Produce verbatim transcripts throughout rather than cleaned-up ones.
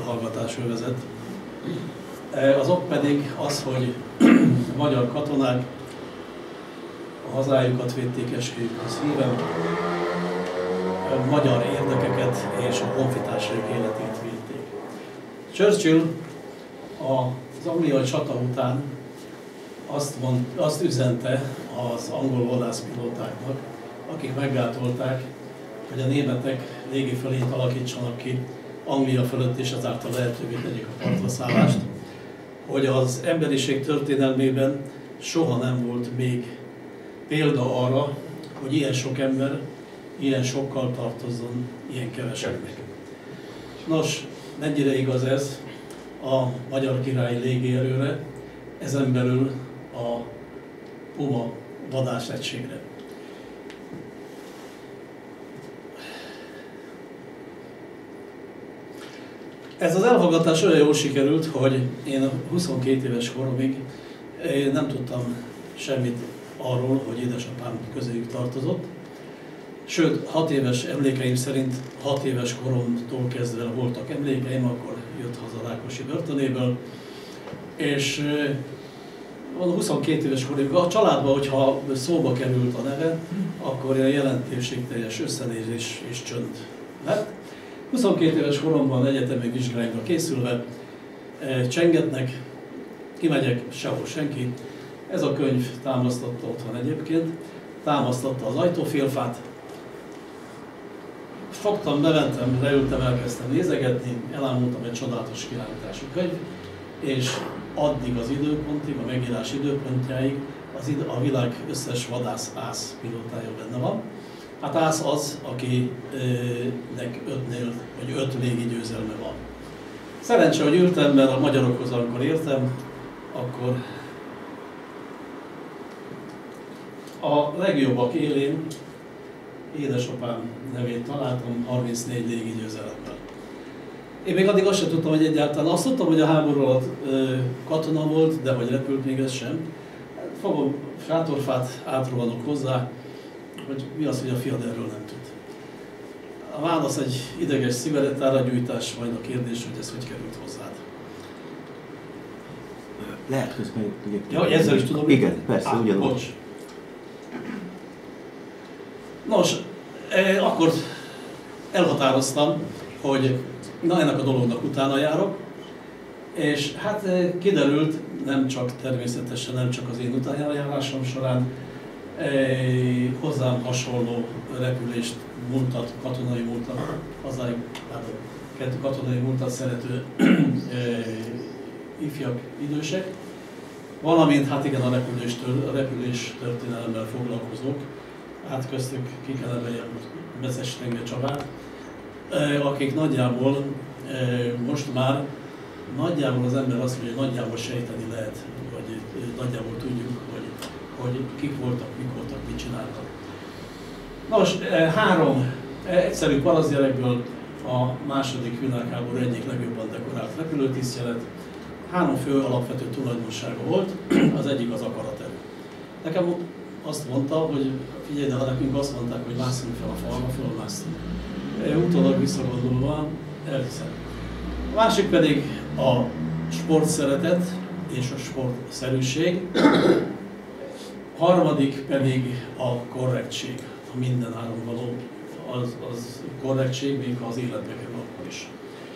elhallgatás övezet. Az ok pedig az, hogy a magyar katonák a hazájukat védték esküjükhöz híven, a magyar érdekeket és a honfitársaik életét védték. Churchill az angliai csata után azt, mond, azt üzente az angol vadászpilótáknak, akik meggátolták, hogy a németek légifölényt alakítsanak ki Anglia fölött, és ezáltal lehetővé tegyék a partraszállást, hogy az emberiség történelmében soha nem volt még példa arra, hogy ilyen sok ember ilyen sokkal tartozzon ilyen keveseknek. Nos, mennyire igaz ez a Magyar Királyi Légierőre, ezen belül a Puma vadászegységre. Ez az elhallgatás olyan jól sikerült, hogy én huszonkét éves koromig nem tudtam semmit arról, hogy édesapám közéjük tartozott. Sőt, hat éves emlékeim szerint, hat éves koromtól kezdve voltak emlékeim, akkor jött haza Rákosi börtönéből, és huszonkét éves korig a családban, hogyha szóba került a neve, akkor ilyen jelentőségteljes összenézés és csönd lett. huszonkét éves koromban egyetemi vizsgáimra készülve csengetnek, kimegyek, sehol senki. Ez a könyv támasztotta otthon egyébként, támasztotta az ajtófélfát. Fogtam, bementem, leültem, elkezdtem nézegetni, elámultam egy csodálatos kiállítású könyv, és addig az időpontig, a megírás időpontjáig az id a világ összes vadász-ász pilótája benne van. Hát ász az, akinek ötnél, vagy öt légi győzelme van. Szerencse, hogy ültem, mert a magyarokhoz, amikor értem, akkor a legjobbak élén édesapám nevét találtam harmincnégy légi győzelemmel. Én még addig azt sem tudtam, hogy egyáltalán azt tudtam, hogy a háború alatt katona volt, de hogy repült még ez sem. Fogom sátorfát, átrohanok hozzá, hogy mi az, hogy a fiad erről nem tud. A válasz egy ideges cigarettára gyújtás, majd a kérdés, hogy ez hogy került hozzád. Lehet közben, ugye... Ja, ezzel is tudom. Igen, persze, Á, ugyanúgy. Bocs. Nos, eh, akkor elhatároztam, hogy na, ennek a dolognak utána járok, és hát eh, kiderült, nem csak természetesen, nem csak az én utánjárásom során, eh, hozzám hasonló repülést, múltat, katonai múltat, hazáig, hát katonai múltat szerető eh, ifjak, idősek, valamint hát igen, a repülés, tör, a repülés történelemmel foglalkozók, hát köztük ki kell emeljem Bezes Tenge Csabát, akik nagyjából most már nagyjából az ember azt mondja, hogy nagyjából sejteni lehet, vagy nagyjából tudjuk, hogy, hogy kik voltak, mik voltak, mit csináltak. Nos, három egyszerű parasztgyerekből a második világháború egyik legjobban dekorált repülőtisztjelet. Három fő alapvető tulajdonsága volt, az egyik az akaraterő. Nekem azt mondta, hogy figyelj, de ha nekünk azt mondták, hogy másszunk fel a falra, fölmásztunk. Utólag visszagondolva elhiszem. A másik pedig a sportszeretet és a sportszerűség. A harmadik pedig a korrektség, a minden áron való az, az korrektség, még ha az életbe kerül akkor is.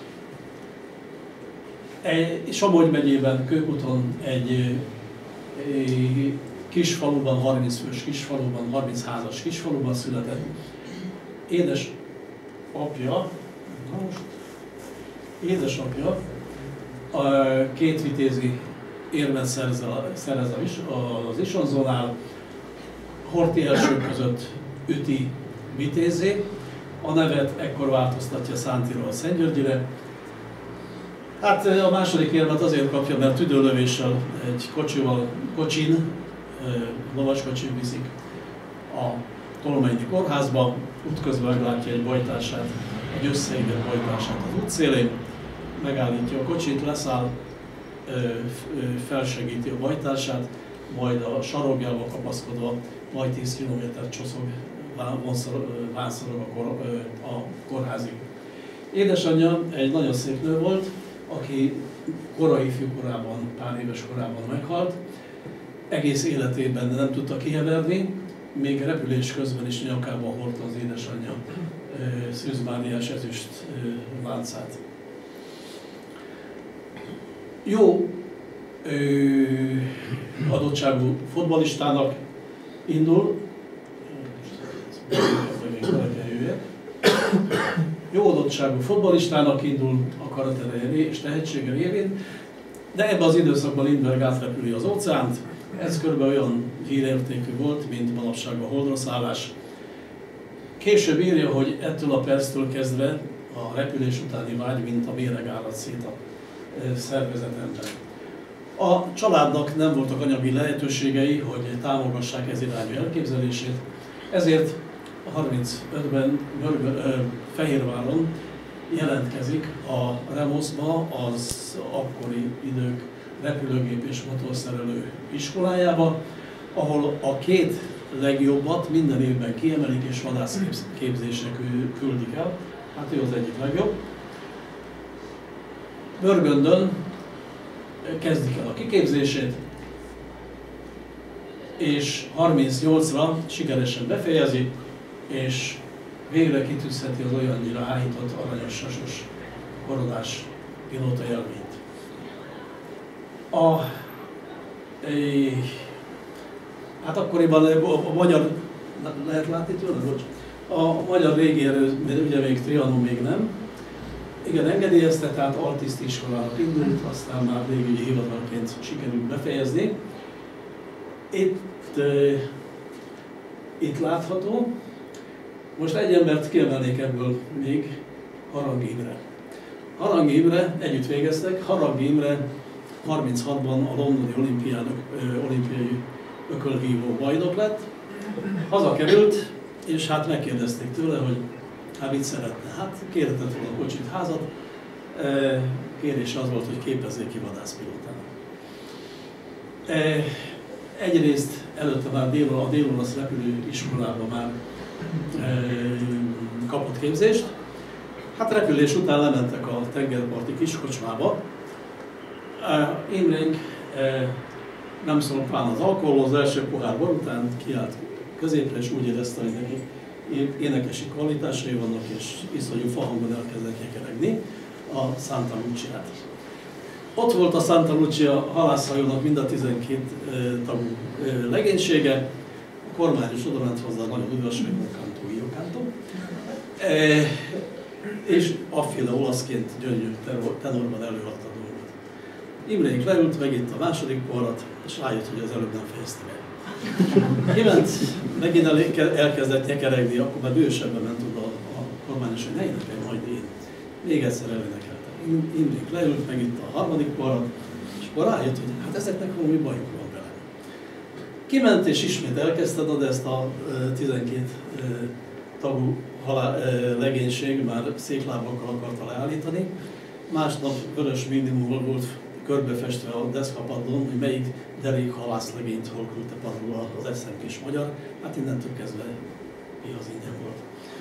Egy Somogy megyében, Kőkuton egy, egy kis faluban, harminc fős kisfaluban, harminc házas kisfaluban született. Édes apja, most, édesapja a két vitézi érmet szerez, szerez az Isonzónál, Horthy elsők között üti vitézzé, a nevet ekkor változtatja Szántiról a Szentgyörgyire. Hát a második érmet azért kapja, mert tüdőlövéssel egy kocsival, kocsin, lovaskocsin viszik a Tolmányi kórházba, útközben meglátja egy bajtársát, egy összeégett bajtársát az útszélén, megállítja a kocsit, leszáll, felsegíti a bajtársát, majd a sarogjával kapaszkodva majd tíz kilométert csoszog, vánszorog a, kor, a kórházig. Édesanyja egy nagyon szép nő volt, aki korai ifjúkorában, pár éves korában meghalt. Egész életében nem tudta kiheverni, még repülés közben is nyakában hordta az édesanyja Szűz Máriás ezüst láncát. Jó ö, adottságú futballistának indul, jó adottságú futballistának indul a karaktere és tehetsége révén, de ebben az időszakban Lindbergh átrepüli az óceánt. Ez körülbelül olyan hírértékű volt, mint manapság a holdra szállás. Később írja, hogy ettől a perctől kezdve a repülés utáni vágy, mint a méreg árad szét a szervezetemben. A családnak nem voltak anyagi lehetőségei, hogy támogassák ez irányú elképzelését, ezért a harmincötben Fehérváron jelentkezik a Remoszba, az akkori idők repülőgép és motorszerelő iskolájába, ahol a két legjobbat minden évben kiemelik és vadászképzésre küldik el. Hát ő az egyik legjobb. Börgöndön kezdik el a kiképzését, és harmincnyolcra sikeresen befejezi, és végre kitűzheti az olyannyira áhított aranyos sasos koronás pilóta élményt. A, é, hát akkoriban a, a magyar, lehet látni tőle, bocs? A magyar légierő, ugye még Trianon még nem, igen, engedélyezte, tehát altiszti iskolának indult, aztán már légügyi hivatalként sikerült befejezni. Itt, e, itt látható, most egy embert kiemelnék ebből még, Harang Imre. Harang Imre, együtt végeztek, Harang Imre harminchatban a londoni olimpián, olimpiai ökölvívó bajnok lett, hazakerült, és hát megkérdezték tőle, hogy hát mit szeretne. Hát kérhetett volna kocsit, házat, kérése az volt, hogy képezzék ki vadászpilótának. Egyrészt előtte már dél, a dél-olasz repülőiskolában már kapott képzést, hát repülés után lementek a tengerparti kiskocsmába. Imrénk nem szólt pán az alkoholhoz, az első pohár bor után kiállt középre, és úgy érezte, hogy neki énekesi kvalitásai vannak, és iszonyú fahangon elkezdett nyekeregni a Santa Luciát. Ott volt a Santa Lucia halászhajónak mind a tizenkét tagú legénysége, a kormány is oda ment hozzá, nagyon udvas, hogy Moccantó, Ioccantó, és afféle olaszként gyönyörű tenorban előadta a dolgot. Imrénk leült, megitt a második poharat, és rájött, hogy az előbb nem fejezte be. Kiment, megint elkezdett nyekeregni, akkor már bősebben ment oda a kormányos, hogy ne énekelj, majd én. Még egyszer elénekeltem. Imrénk leült, megitt a harmadik poharat, és akkor rájött, hogy hát ezeknek valami bajuk van vele. Kiment és ismét elkezdte, de ezt a tizenkét tagú legénység már széklábakkal akarta leállítani. Másnap vörös minimumból volt körbefestve a deszkapadlón, hogy melyik derék halászlegényt hol küldte padlóra az eszem kis magyar. Hát innentől kezdve az ingyen volt.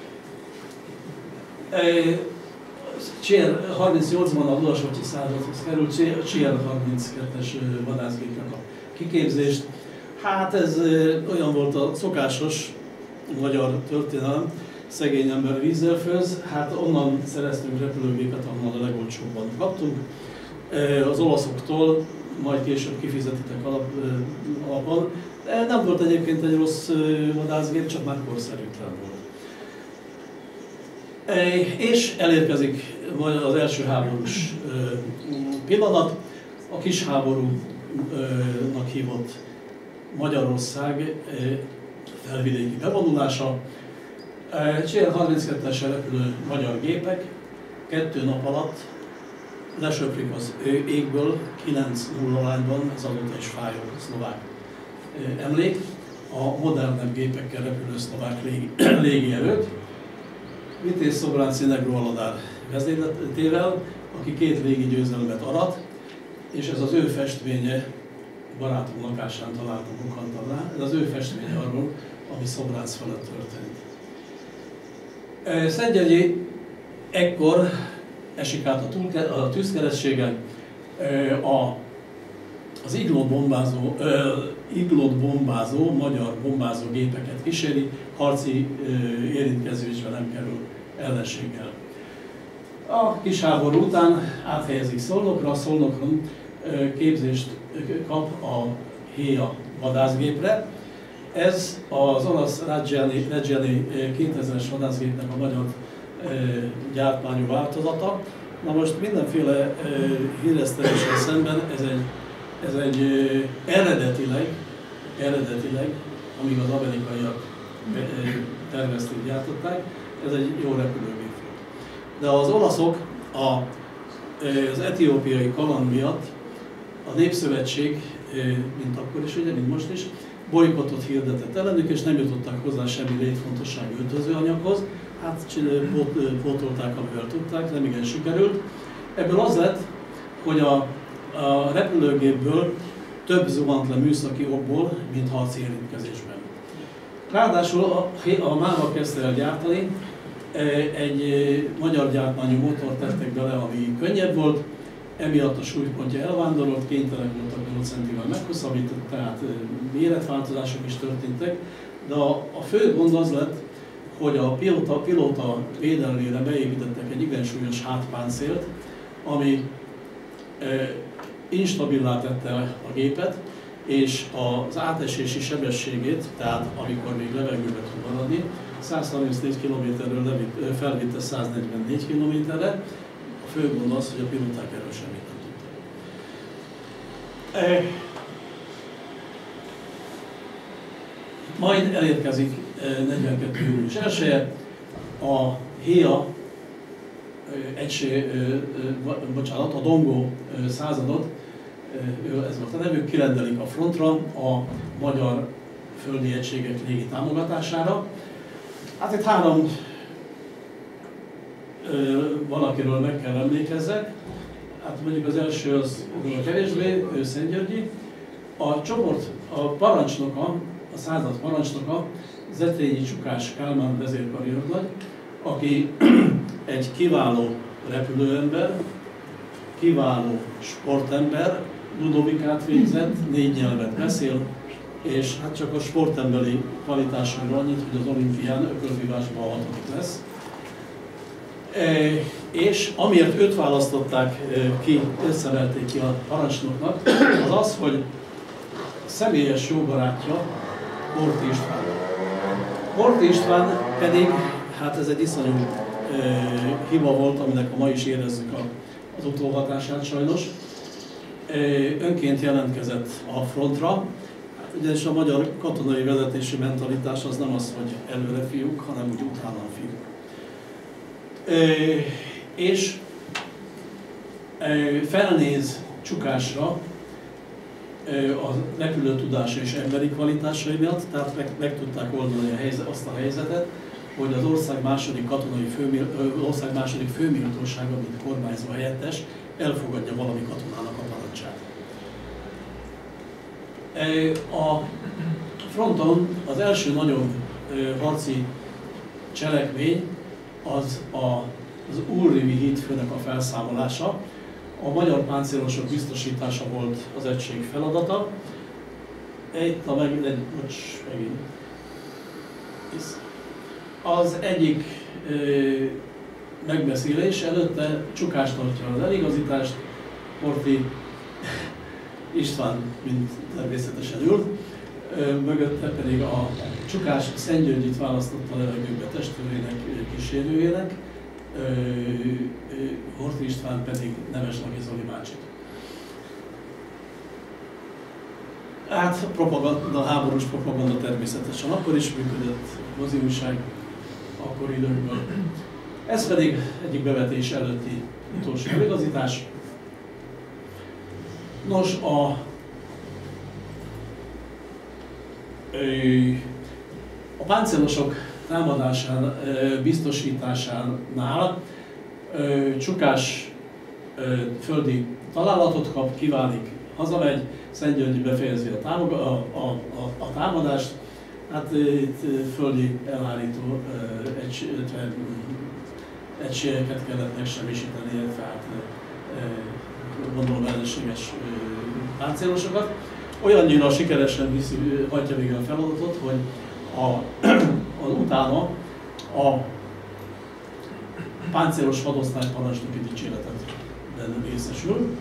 Csér harmincnyolcban a Ludas-Otyi századhoz került Csér harminckettes vadászgépnek a kiképzést. Hát ez olyan volt a szokásos magyar történelem, szegény ember vízzel főz, hát onnan szereztünk repülőgépet, ahonnan a legolcsóbban kaptunk. Az olaszoktól, majd később kifizetitek alap, alapon. Nem volt egyébként egy rossz vadászgép, csak már korszerűtlen volt. És elérkezik az első háborús pillanat, a kis háborúnak hívott Magyarország felvidéki bevonulása. Csér harminckettessel repülő magyar gépek kettő nap alatt lesöprik az égből kilenc nulla arányban, ez azóta is fájó szlovák emlék, a modernebb gépekkel repülő szlovák légi, légierőt. Vitéz Szobránczy Negro Aladár vezérletével, aki két légi győzelmet arat, és ez az ő festménye, barátom lakásán találtam Moccantonnál, ez az ő festménye arról, ami Szobránc felett történt. Szentgyörgyi ekkor esik át a, túl, a tűzkeresztségen, a, az iglót bombázó, iglót bombázó magyar bombázó gépeket kíséri, harci érintkezésbe nem kerül ellenséggel. A kis háború után áthelyezik Szolnokra, Szolnokron képzést kap a Héa vadászgépre. Ez az olasz Reggiani kétezres vadászgépnek a magyar gyártmányú változata. Na most mindenféle híreszteléssel szemben ez egy, ez egy eredetileg, eredetileg, amíg az amerikaiak tervezték, gyártották, ez egy jó repülőgép volt. De az olaszok a, az etiópiai kaland miatt a Népszövetség, mint akkor is, ugye, mint most is, bolykottot hirdetett ellenük, és nem jutottak hozzá semmi létfontosságú öltözőanyaghoz. Hát pótolták, amivel tudták, nem igen sikerült. Ebből az lett, hogy a, a repülőgépből több zuhant le műszaki okból, mint harci érintkezésben. Ráadásul a, a MÁVA kezdte el gyártani, egy magyar gyártmányú motort tettek bele, ami könnyebb volt, emiatt a súlypontja elvándorolt, kénytelenek voltak nyolc centivel meghosszabbítani, tehát méretváltozások is történtek, de a, a fő gond az lett, hogy a pilóta, pilóta védelmére beépítettek egy igen súlyos hátpáncélt, ami e, instabilá tette a gépet, és az átesési sebességét, tehát amikor még levegőbe tud maradni, száz harmincnégy kilométerről felvitte száz negyvennégy kilométerre. A fő gond az, hogy a pilóták erről semmit nem tudtak. E, majd elérkezik negyvenkettő július elseje, a Héa egység, bocsánat, a Dongó századot, ez volt a nevük, kirendelik a frontra a magyar földi egységek légi támogatására. Hát itt három valakiről meg kell emlékezzek. Hát mondjuk az első az kevésbé, ő Szentgyörgyi. A csoport, a parancsnoka, a század parancsnoka, Zetrényi Csukás Kálmán vezérkari őrnagy, aki egy kiváló repülőember, kiváló sportember, Ludovikát végzett, négy nyelvet beszél, és hát csak a sportemberi kvalitásairól annyit, hogy az olimpián ökölvívásban a hatodik lesz. E, és amiért őt választották ki, összeverték ki a parancsnoknak, az az, hogy személyes jó barátja Horthy István. Horthy István pedig, hát ez egy iszonyú e, hiba volt, aminek ma is érezzük a, az utóhatását sajnos. E, önként jelentkezett a frontra, hát ugyanis a magyar katonai vezetési mentalitás az nem az, hogy előre fiúk, hanem úgy utána fiúk. E, és e, felnéz Csukásra, a repülőtudása és emberi kvalitásai miatt, tehát meg, meg tudták oldani a helyzet, azt a helyzetet, hogy az ország második katonai főmi, ország második főméltósága, mint kormányzó helyettes, elfogadja valami katonának a parancsát. A fronton az első nagyobb harci cselekmény az a, az Újrivi hídfőnek a felszámolása. A magyar páncélosok biztosítása volt az egység feladata. Itt a meg, egy, bocs, megint. Az egyik ö, megbeszélés előtte Csukás tartja az eligazítást, Horthy István, mint természetesen ül, ö, mögötte pedig a Csukás Szentgyörgyit választotta a levegőbe testvérének, kísérőjének, Horthy István pedig Nemes Nagy Zoli bácsit. Hát propaganda, háborús propaganda természetesen akkor is működött, moziújság akkori időkből. Ez pedig egyik bevetés előtti utolsó eligazítás. Nos, a, a páncélosok támadásán, biztosításánál Csukás földi találatot kap, kiválik, hazamegy, Szentgyörgyi befejezi a, támog, a, a, a, a támadást, hát itt földi elhárító egy egységeket kellett megsemmisíteni, tehát gondolom ellenséges páncélosokat. Olyannyira sikeresen viszi, hagyja végül a feladatot, hogy a, az utána a páncélos hadosztály parancsnoki dicséretet részesül.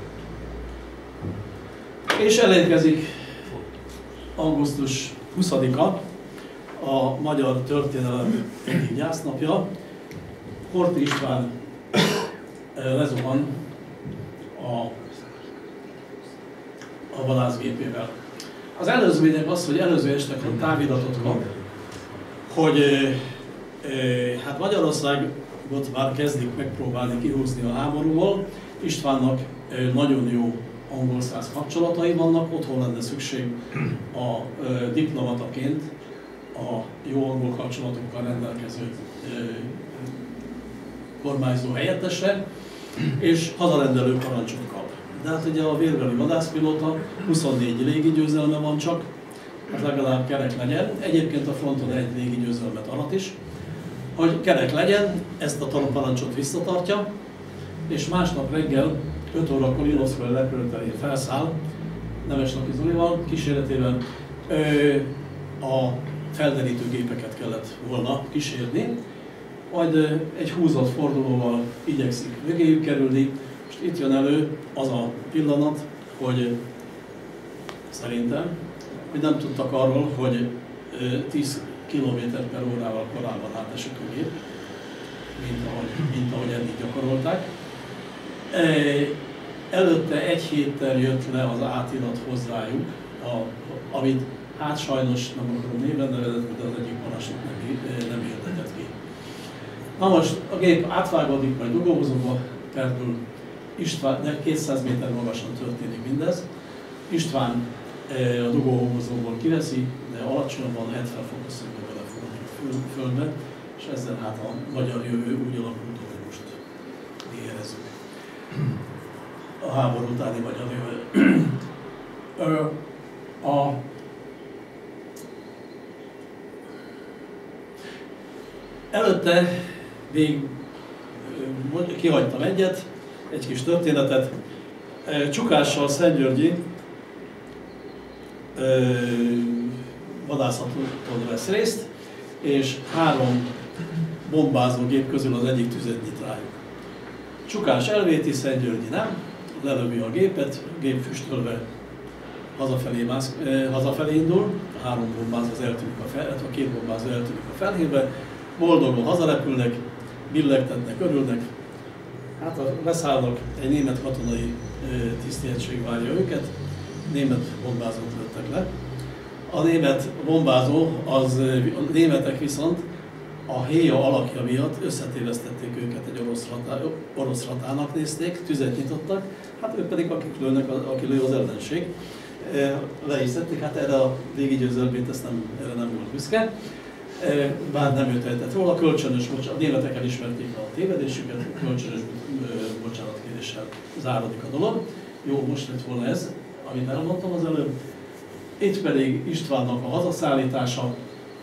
És elérkezik augusztus huszadika, a magyar történelem egyik gyásznapja. Horthy István lezuhan a, a vadászgépével. Az előzmények az, hogy előző este táviratot kap, hogy e, e, hát Magyarországot már kezdik megpróbálni kihúzni a háborúból. Istvánnak e, nagyon jó angol-szász kapcsolatai vannak, otthon lenne szükség a e, diplomataként a jó angol kapcsolatokkal rendelkező e, kormányzó helyettesre, és hazarendelő parancsot kap. De hát ugye a vérbeli vadászpilóta huszonnégy légigyőzelme van csak, hát legalább kerek legyen. Egyébként a fronton egy légigyőzelmet arat is. Hogy kerek legyen, ezt a parancsot visszatartja, és másnap reggel öt órakor Iloszkói repülőterén felszáll, Nemeslaki Zolival kíséretében a felderítő gépeket kellett volna kísérni, majd egy húzott fordulóval igyekszik mögéjük kerülni. Most itt jön elő az a pillanat, hogy szerintem, hogy nem tudtak arról, hogy tíz kilométer per órával korábban átesik a gép, mint ahogy, mint ahogy eddig gyakorolták. Előtte egy héttel jött le az átirat hozzájuk, a, amit hát sajnos nem akarom néven nevezetni, de az egyik parancsnok nem, nem érdekelt ki. Na most a gép átvágódik, majd dugóhozóba perdül, István, kétszáz méter magasan történik mindez. István a dugóhozóból kiveszi, de alacsonyabban hetven fokos szögbe belefordul a földbe, és ezzel hát a magyar jövő úgy alakult, hogy most érezzük a háború utáni magyar jövő. a Előtte még kihagytam egyet, egy kis történetet. Csukással Szentgyörgyi vadászaton vesz részt, és három bombázógép közül az egyik tüzet nyit rájuk. Csukás elvéti, Szentgyörgyi nem, lelövi a gépet, gép füstölve hazafelé, mász, eh, hazafelé indul, a három bombázó az eltűnik a, fel, a két bombázó eltűnik a felhébe, boldogan hazarepülnek, billegtetnek, örülnek. Hát a leszállnak, egy német katonai tisztjeltség várja őket, német bombázót lőttek le. A német bombázó, az, a németek viszont a héja alakja miatt összetévesztették őket egy orosz, ratá, orosz ratának nézték, tüzet nyitottak, hát ők pedig akik lőnek, aki lő az ellenség. Le is tették, hát erre a légigyőzelmét, ezt nem, erre nem volt büszke. Bár nem ő tehetett róla, kölcsönös, a németek elismerték a tévedésüket, kölcsönös bocsánatkéréssel záródik a dolog. Jó, most lett volna ez, amit elmondtam az előbb. Itt pedig Istvánnak a hazaszállítása,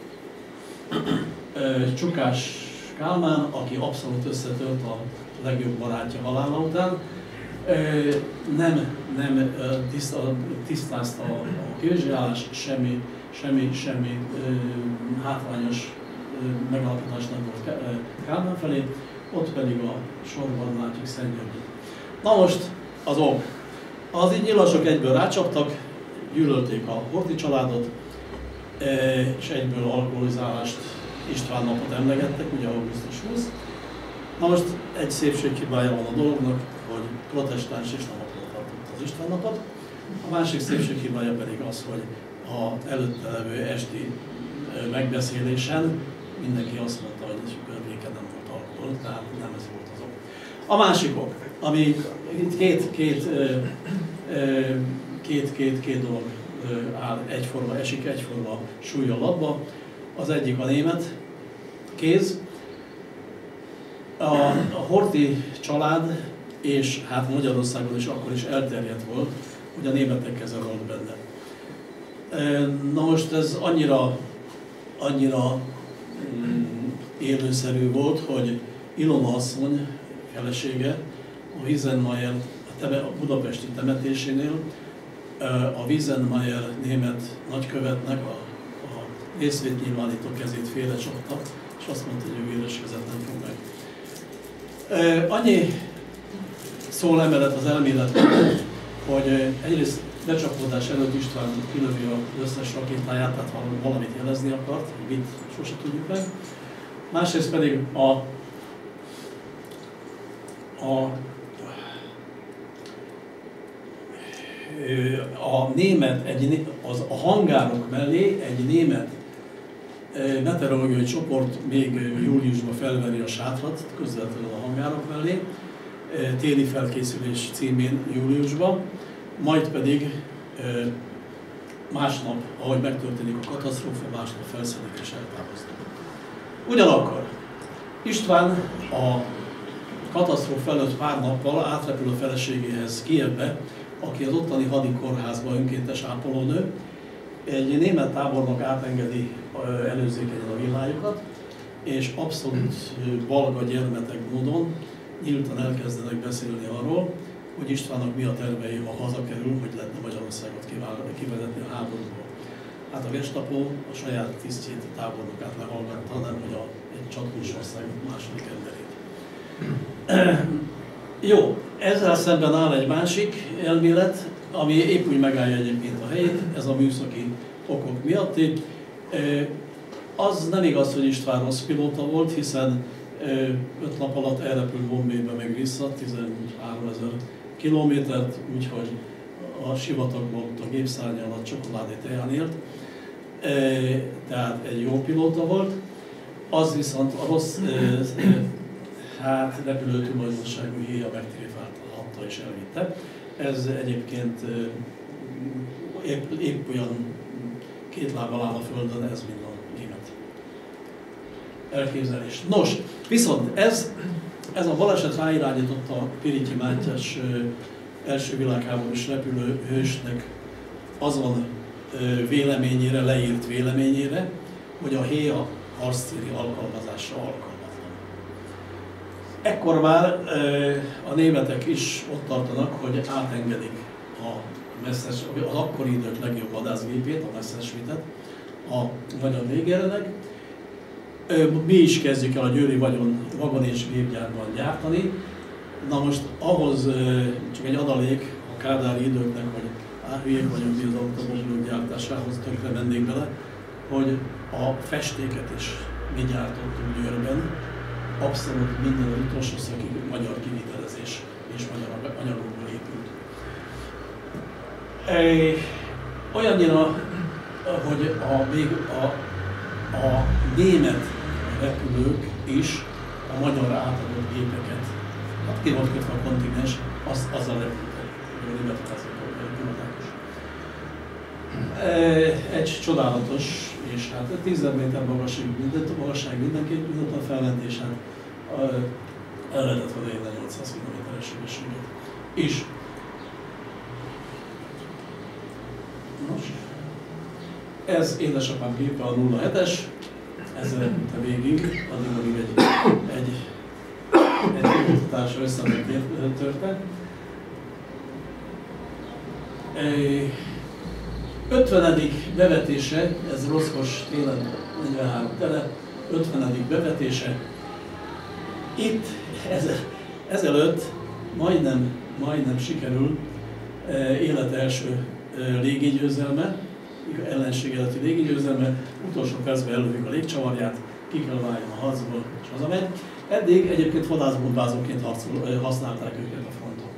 Csukás Kálmán, aki abszolút összetört a legjobb barátja halála után, nem, nem tisztázta a kivezsgálás, semmi, semmi, semmi hátrányos megalapítás nem volt Kálmán felé, ott pedig a sorban látjuk Szentgyörgyit. Na most az ok. Az így nyilasok egyből rácsaptak, gyűlölték a Horthy családot, és egyből alkoholizálást, István napot emlegettek, ugye augusztus huszadika. Na most egy szépséghibája van a dolognak, hogy protestáns és nem akarta tartott az István napot. A másik szépséghibája pedig az, hogy az előtte levő esti megbeszélésen mindenki azt mondta, hogy környéken nem volt alkohol, tehát nem ez volt az ok. A másik ok, ami itt két, két, két, két, két dolog áll egyforma, esik egyforma súllyal labba. Az egyik a német kéz. A, a Horthy család, és hát Magyarországon is akkor is elterjedt volt, hogy a németek keze volt benne. Na most ez annyira, annyira mm, élőszerű volt, hogy Ilona asszony felesége a Wiesenmeier a budapesti temetésénél a Wiesenmeier német nagykövetnek a, a részvétnyilvánító kezét félrecsapta, és azt mondta, hogy ő véreskezett nem fog meg. Annyi szól emellett az elméletről, hogy egyrészt becsapódás előtt István kilövi az összes rakétáját, tehát valamit jelezni akart, mit sose tudjuk meg. Másrészt pedig a, a, a német, egy, az, a hangárok mellé egy német meteorológiai csoport még júliusban felveri a sátrat, közvetlenül a hangárok mellé, téli felkészülés címén júliusban, majd pedig másnap, ahogy megtörténik a katasztrófa, másnap felszedik és eltávoznak. Ugyanakkor István a katasztrófa előtt pár nappal átrepül a feleségéhez Kijevbe, aki az ottani hadikórházban önkéntes ápolónő. Egy német tábornok átengedi előzékenyen a villájukat, és abszolút balga gyermetek módon nyíltan elkezdenek beszélni arról, hogy Istvánnak mi a tervei, ha hazakerül, hogy lehetne Magyarországot kivezetni a háborúból. Hát a Gestapo a saját tisztjét, a tábornokát lehallgatta, nem hogy a, egy csatlós országok második emberét. Jó, ezzel szemben áll egy másik elmélet, ami épp úgy megállja egyébként a helyét, ez a műszaki okok miatti. Az nem igaz, hogy István rossz pilóta volt, hiszen öt nap alatt elrepült Bombaybe meg vissza, tizenháromezer kilométert, úgyhogy a sivatagban a gépszárnya alatt csokoládé teján élt. Tehát egy jó pilóta volt. Az viszont a rossz hát repülő tulajdonságú héja megtréfálta és elvitte. Ez egyébként épp, épp olyan két lábbal áll a földön, ez mind a német elképzelés. Nos, viszont ez, ez a baleset ráirányította a Pirityi Mátyás első világháborús repülő hősnek azon véleményére, leírt véleményére, hogy a héja harctéri alkalmazásra alkalmatlan. Ekkor már a németek is ott tartanak, hogy átengedik a Messers, az akkori idők legjobb vadászgépét, a Messerschmittet a magyar légierőnek. Mi is kezdjük el a győri vagyon, vagon és gépgyárban gyártani. Na most ahhoz csak egy adalék a kádári időknek, hogy á, hülyék vagyunk mi az automobbilok gyártásához, tönkre mennék bele, hogy a festéket is mi gyártottunk Győrben. Abszolút minden utolsó szakig magyar kivitelezés és magyar anyagokból épült. Olyannyira, hogy a, még a, a német repülők is a magyar átadott gépeket, hát ki volt kötve a kontinens, az, azzal repültek, hogy a német pilotákos. Egy csodálatos, és hát tízezer méter magasság, minden, magasság mindenképp mindent a felment, és hát el lehetett volna érni nyolcszáz kilométeres sebességet is. Nos, ez édesapám gépe a nulla hetes, ezzel repülte végig, addig, amíg egy, egy, egy kutatásra összemetörte. ötvenedik bevetése, ez Roszkos télen negyvenhárom tele, ötvenedik bevetése. Itt ezelőtt majdnem, majdnem sikerül élete első légigyőzelme, ellenség előtti légigyőzelme, utolsó percben elővik a légcsavarját, ki kell váljon a harcból és hazamegy. Eddig egyébként vadászbombázóként használták őket a fronton.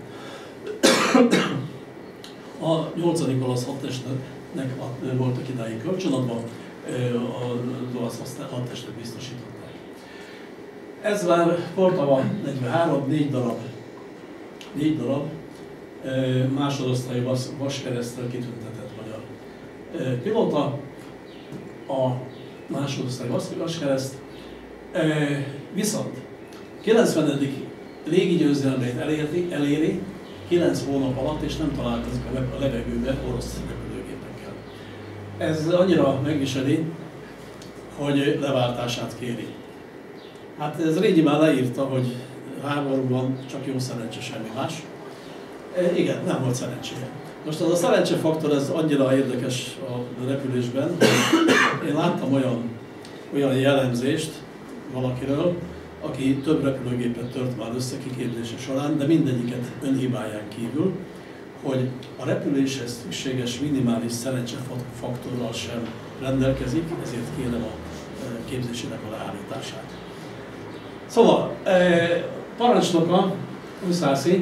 A nyolcadik olasz hadtestnek voltak idáig kölcsönadva, az olasz hadtestet biztosították. Ez már Poltava negyvenhárom, négy darab, négy darab másodosztályú vaskereszttel kitüntetett magyar pilóta, a másodosztályú vaskereszt, viszont kilencvenedik légigyőzelmét eléri, eléri kilenc hónap alatt, és nem találkozik a levegőben orosz repülőgépekkel. Ez annyira megviseli, hogy leváltását kéri. Hát ez Rényi már leírta, hogy háborúban csak jó szerencse, semmi más. E, igen, nem volt szerencséje. Most az a szerencsefaktor, ez annyira érdekes a repülésben, hogy én láttam olyan, olyan jellemzést valakiről, aki több repülőgépet tört már össze kiképzése során, de mindegyiket önhibáján kívül, hogy a repüléshez szükséges minimális szerencsefaktorral sem rendelkezik, ezért kérem a képzésének a leállítását. Szóval, parancsnoka, Huszászi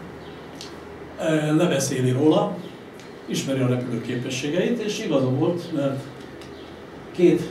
lebeszéli róla, ismeri a repülő képességeit, és igaza volt, mert két,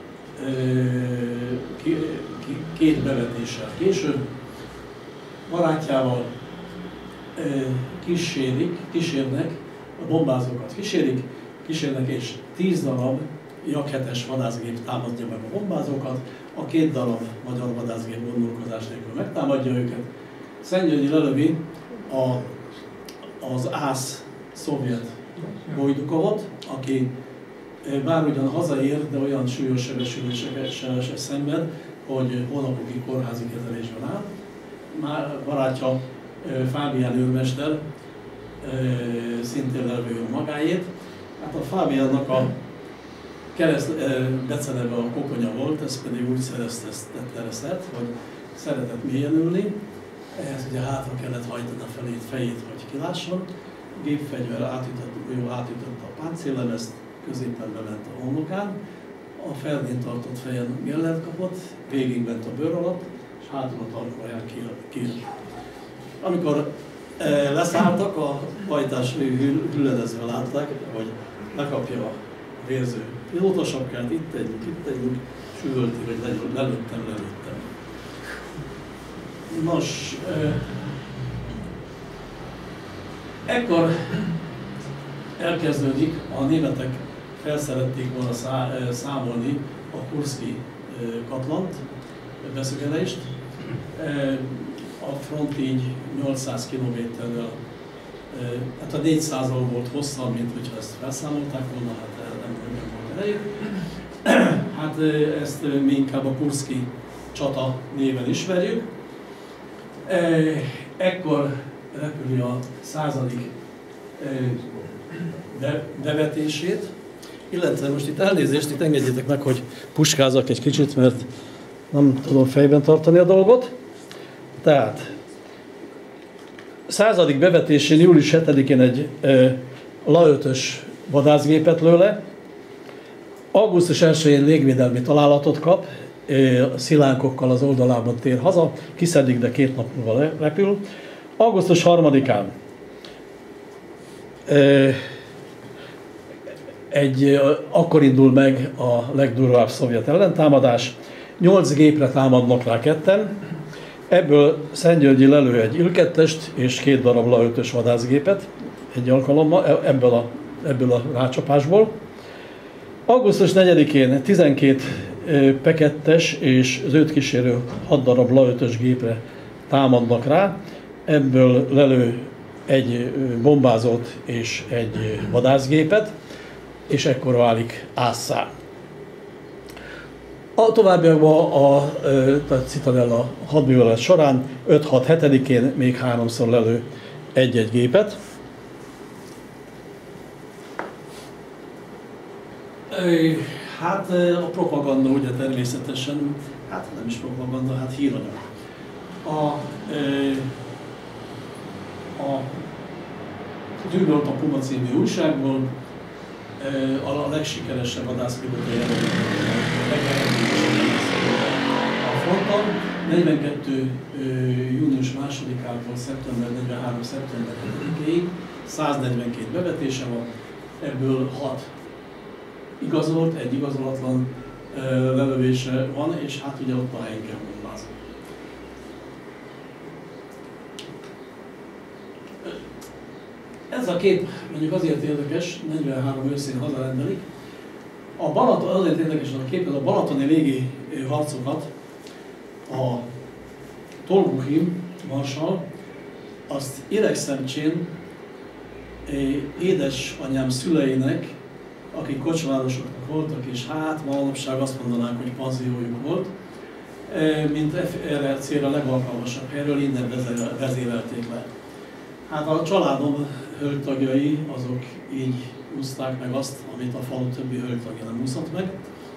két bevetéssel később barátjával kísérik, kísérnek, a bombázókat kísérik, kísérnek és tíz darab Jak hetes vadászgép támadja meg a bombázókat, a két darab magyar vadászgép gondolkozás nélkül megtámadja őket. Szentgyörgyi lelövi a, az ász szovjet Bojdukovot, aki bár ugyan hazaér, de olyan súlyos sebesüléseket szenved, hogy hónapokig kórházi kezelésben áll. Már barátja Fábián őrmester szintén lelövi a magáét. Hát a Fábiánnak a kereszt beceneve a koponya volt, ez pedig úgy szereztette reszet, hogy szeretett mélyen ülni, ehhez ugye hátra kellett hajtani a felét, fejét, hogy kilásson. A gépfegyver átütött, jó átütötte a páncéllemezt, középen bement a homlokán, a Ferdén tartott fejen Gellert kapott, végigment a bőr alatt, és hátul a tarkóján kiírt. Amikor e, leszálltak, a hajtás hülledezve látták, hogy lekapja a vérző pilótasapkát, itt együnk, itt együnk, és üvölti, hogy lelőttem, lelőttem. Nos, e, ekkor elkezdődik, a németek felszerették volna szá, számolni a Kurszki katlant, beszögelést. A front így nyolcszáz kilométerrel, hát a négyszázal volt hosszabb, mint hogyha ezt felszámolták volna, hát nem, nem volt elejük. Hát ezt mi inkább a Kurszki csata néven ismerjük. Ekkor repüli a századik bevetését, illetve most itt elnézést, itt engedjétek meg, hogy puskázak egy kicsit, mert nem tudom fejben tartani a dolgot. Tehát, századik bevetésén július hetedikén egy e, La ötös vadászgépet lő le, augusztus elsején légvédelmi találatot kap, e, szilánkokkal az oldalában tér haza, kiszedik, de két nap múlva repül. augusztus harmadikán e, egy, akkor indul meg a legdurvább szovjet ellentámadás. Nyolc gépre támadnak rá ketten, ebből Szentgyörgyi lelő egy Il kettest és két darab La ötös vadászgépet egy alkalommal, ebből a, ebből a rácsapásból. augusztus negyedikén tizenkét Pe kettes és az őt kísérő hat darab La ötös gépre támadnak rá, ebből lelő egy bombázót és egy vadászgépet, és ekkor válik ásszá. A továbbiakban a, a Citadella hadművelet során öt-hat hetedikén még háromszor lelő egy-egy gépet. Hát a propaganda ugye természetesen, hát nem is propaganda, hát híranyag. A, a Dübelt a Puma című újságból a legsikeresebb vadászpilóta jelölt a fronton. negyvenkettő június másodikától szeptember negyvenhárom szeptember hetedikéig száznegyvenkét bevetése van, ebből hat igazolt, egy igazolatlan lelövése van, és hát ugye ott a helyeken bombázott. Ez a kép mondjuk azért érdekes, negyvenhárom őszén hazarendelik. A Balaton, azért érdekes a kép, ez a balatoni légi harcokat a Tolbuchim marsal, azt Iregszemcsén édesanyám szüleinek, akik kocsmárosoknak voltak, és hát manapság azt mondanánk, hogy panziójuk volt, mint erre célra legalkalmasabb helyről, innen vezérelték le. Hát a családom hölgytagjai azok így úszták meg azt, amit a falu többi hölgytagja nem úszott meg.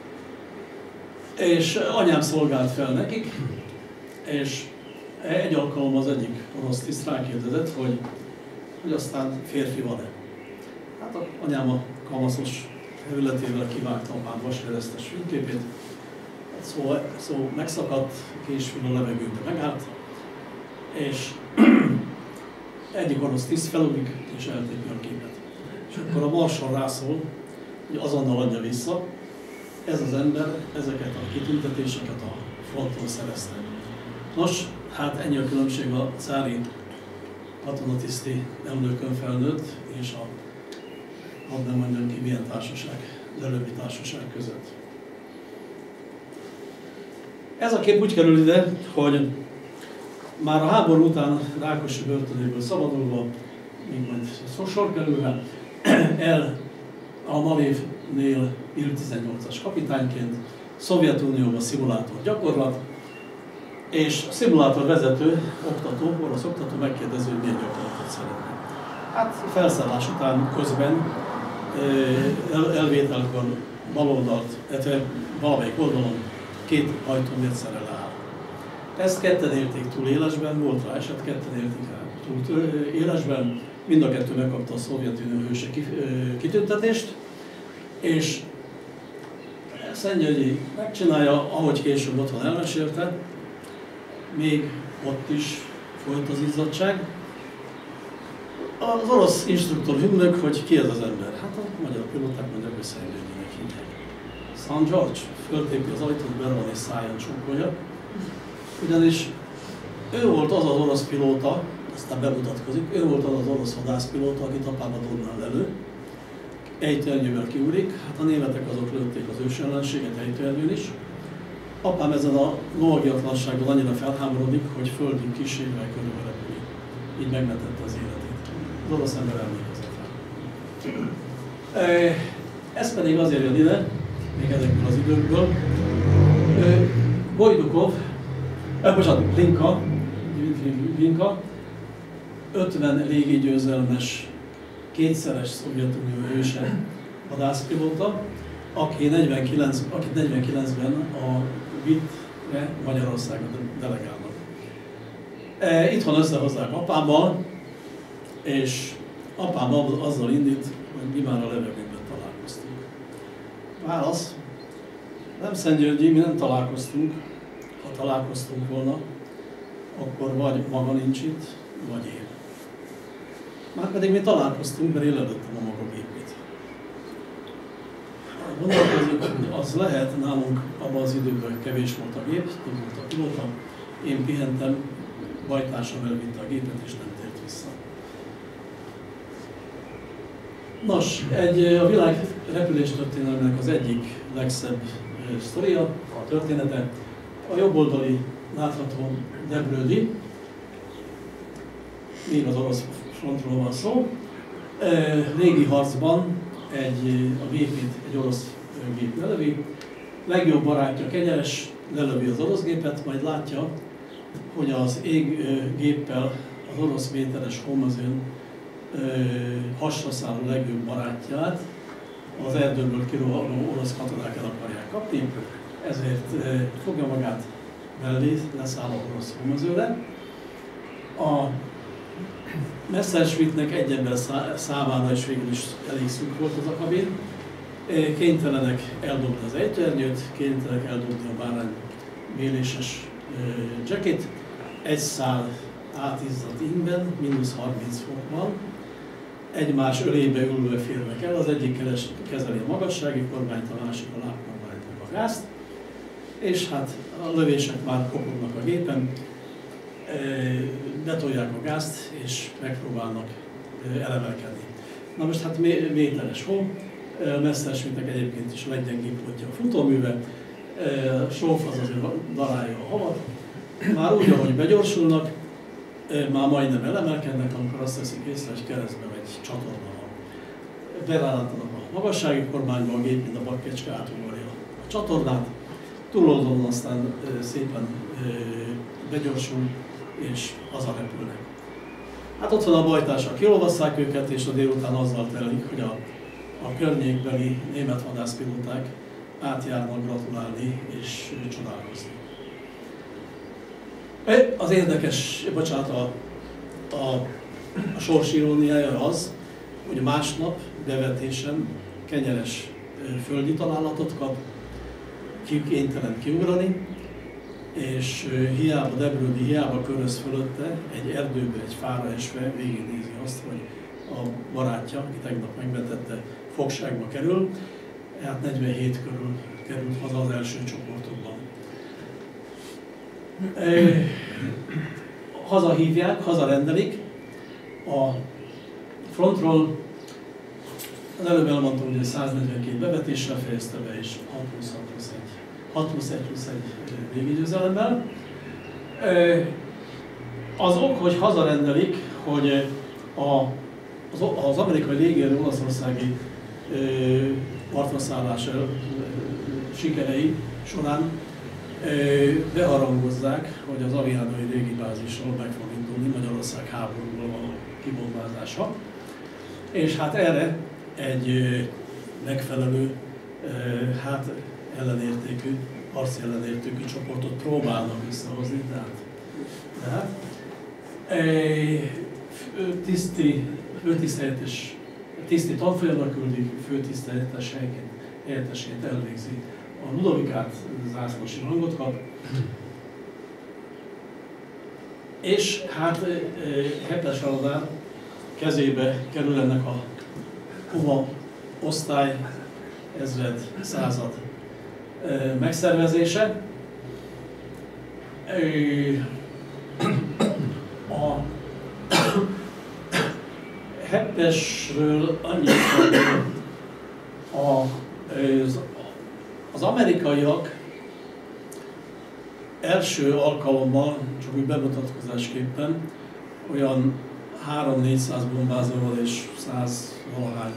És anyám szolgált fel nekik, és egy alkalommal az egyik orosz tiszt rákérdezett, hogy, hogy aztán férfi van-e. Hát a anyám a kamaszos hevületével kivágta apám vaskeresztes fényképét, szó, szó megszakadt, késfél a levegőbe megállt, és egyik orosz tiszt felugrik és eltépi a képet. És akkor a marsal rászól, hogy azonnal adja vissza. Ez az ember ezeket a kitüntetéseket a fronton szerezte. Nos, hát ennyi a különbség a cári katonatiszti emlőkön felnőtt és a, hadd nem mondjam ki, milyen társaság, lelővi társaság között. Ez a kép úgy kerül ide, hogy már a háború után Rákosi börtönéből szabadulva, még majd sor kerül rá, el a Malévnél Il tizennyolcas kapitányként, Szovjetunióban szimulátor gyakorlat, és a szimulátor vezető, oktató, orosz oktató megkérdező, hogy milyen gyakorlatot szeretne. Hát felszállás után közben elvételkor bal oldalt, illetve valamelyik oldalon két ajtón egyszerre leáll. Ezt ketten élték túl élesben, volt rá eset, ketten élték rá túl élesben, mind a kettő megkapta a Szovjetunió hőse kitüntetést, és Szentgyörgyi megcsinálja, ahogy később otthon elmesélte, még ott is folyt az izzadság. Az orosz instruktor hümmög, hogy ki ez az ember. Hát a magyar pilóták mondják, hogy Szentgyörgyinek hívják. Saint George föltépi az ajtót, berohan és szájon csókolja. Ugyanis ő volt az az orosz pilóta, aztán bemutatkozik, ő volt az az orosz vadászpilóta, akit apám a Donnán lelő. Ejtőernyővel kiúrik, hát a németek azok lőtték az ősellenséget ejtőernyőn is. Apám ezen a lovagiatlanságon annyira felháborodik, hogy földünk kísérővel körülbelül repüli. Így megmentette az életét. Az orosz ember emlékezett rá. Ez pedig azért jön ide, még ezekből az időkből. Gojdukov, eh, bocsánat, Glinka, Glinka, ötven légigyőzelmes, kétszeres Szovjetunió hőse vadászpilóta, aki negyvenkilenc, akit negyvenkilencben a Vittre Magyarországon delegálnak. E, itthon összehozzák apámmal, és apám azzal indít, hogy mi már a levegőben találkoztunk. Válasz: nem Szentgyörgyi, mi nem találkoztunk. Ha találkoztunk volna, akkor vagy maga nincs itt, vagy én. Márpedig mi találkoztunk, mert én lelőttem a maga gépét. Gondolkozik, hogy az lehet, nálunk abban az időben kevés volt a gép, több volt a pilóta, én pihentem, bajtársam elvitte a gépet és nem tért vissza. Nos, egy, a világ repüléstörténelmének az egyik legszebb sztoria, a története. A jobb oldali látható Debrődi, még az orosz frontról van szó. Régi harcban egy, a gépét egy orosz gép lelövi, legjobb barátja Kenyeres lelövi az orosz gépet, majd látja, hogy az ég géppel az orosz méteres homlokzón hasra szálló legjobb barátját az erdőből kirohanó orosz katonák el akarják kapni, ezért fogja magát mellé, leszáll a orosz homlokzóra. A Messerschmittnek egy ember számára is végül is elég szűk volt az a kabin. Kénytelenek eldobni az ejtőernyőt, kénytelenek eldobni a bárány méléses jacket. Egy szál átizzadt ingben, mínusz harminc fokban. Egymás ölébe ülve férnek el, az egyik kezeli a magassági kormányt, a másik a lábkormányt, a gázt. És hát a lövések már kopognak a gépen, betolják a gázt és megpróbálnak elemelkedni. Na most hát méteres hó, Messerschmittnek egyébként is leggyengébb pontja a futóműve, sóf az azért darálja a havat. Már úgy, ahogy begyorsulnak, már majdnem elemelkednek, amikor azt teszik észre, hogy keresztbe egy csatorna van. Berállítanak a magassági kormányba, a gép, mint a bakkecske átugorja a csatornát, túloldalon aztán szépen begyorsul és hazarepülnek. Hát ott van a bajtársak, kiolvasszák őket, és a délután azzal telik, hogy a, a környékbeli német vadászpilóták átjárnak gratulálni és csodálkozni. Az érdekes, bocsánat, a, a, a sors iróniája az, hogy másnap bevetésen kenyeres földi találatot kap, kénytelen kiugrani, és hiába debrődi, hiába köröz fölötte, egy erdőbe, egy fára esve végignézi azt, hogy a barátja, aki tegnap megvetette, fogságba kerül, hát negyvenhét körül került haza az első csoportokban. E, hazahívják, hazarendelik, a frontról az előbb elmondtam, hogy száznegyvenkét bevetéssel fejezte be, és hat plusz egy plusz egy végiggyőzelemmel. Az ok, hogy hazarendelik, hogy a, az, az amerikai légierő olaszországi partraszállás sikerei során beharangozzák, hogy az aviánói légibázisról meg fog indulni Magyarország háborúból való kibombázása. És hát erre egy megfelelő, hát ellenértékű, harci ellenértékű csoportot próbálnak visszahozni. Tehát, tehát tiszti, főtiszthelyettes, tiszti tanfolyamra küldik, főtiszthelyettes helyettesét elvégzi. A Ludovikát zászlósi rangot kap, és hát Heppes Aladár kezébe kerül ennek a puha osztály, ezred, század megszervezése. A Heppesről annyit, hogy az, az amerikaiak első alkalommal, csak úgy bemutatkozásképpen, olyan háromszáz-négyszáz bombázóval és száz valahány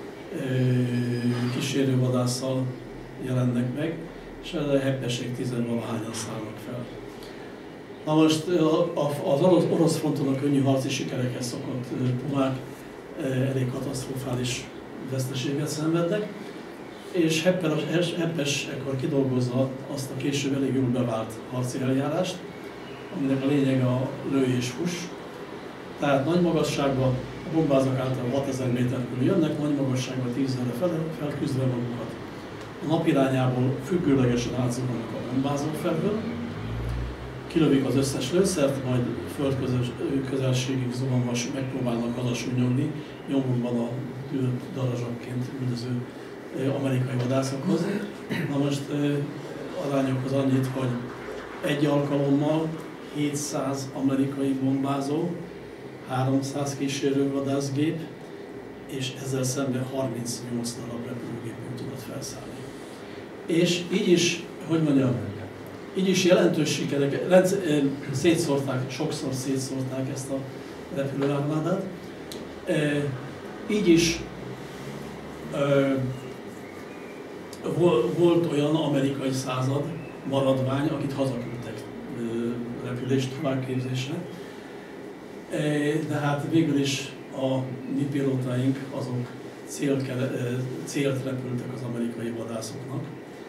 kísérővadásszal jelennek meg, és a Heppesek tizenvalahányan szállnak fel. Na most az orosz, orosz fronton a könnyű harci sikerekhez szokott pumák elég katasztrofális veszteséget szenvednek, és Heppes ekkor kidolgozza azt a később elég jól bevált harci eljárást, aminek a lényege a lőj és fuss. Tehát nagy magasságban, a bombázók általában hatezer méter körül jönnek, nagy magasságban tízezerre fel, felküzdve magukat. A napirányából függőlegesen átzuhannak a bombázó felhőn, kilövik az összes lőszert, majd földközelségig zuhanva megpróbálnak hazasúnyogni, nyomukban a darazsakként üldöző amerikai vadászokhoz. Na most arányokhoz annyit, hogy egy alkalommal hétszáz amerikai bombázó, háromszáz kísérővadászgép, és ezzel szemben harmincnyolc darab repülőgépünk tudott felszállni. És így is, hogy mondjam, így is jelentős sikerek, szétszórták, sokszor szétszórták ezt a repülőármádát. Így is volt olyan amerikai század maradvány, akit hazaküldtek repülés továbbképzésre. De hát végül is a mi pilótáink azok célt, célt repültek az amerikai vadászoknak.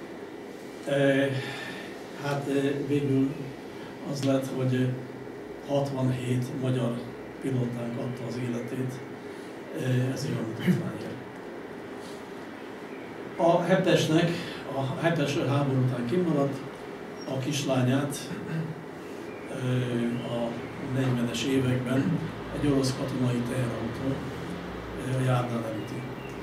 Hát végül az lett, hogy hatvanhét magyar pilótánk adta az életét ezért a mutatványért. A Heppesnek, a Heppes háború után kimaradt, a kislányát a negyvenes években egy orosz katonai teherautó a járdán elüti.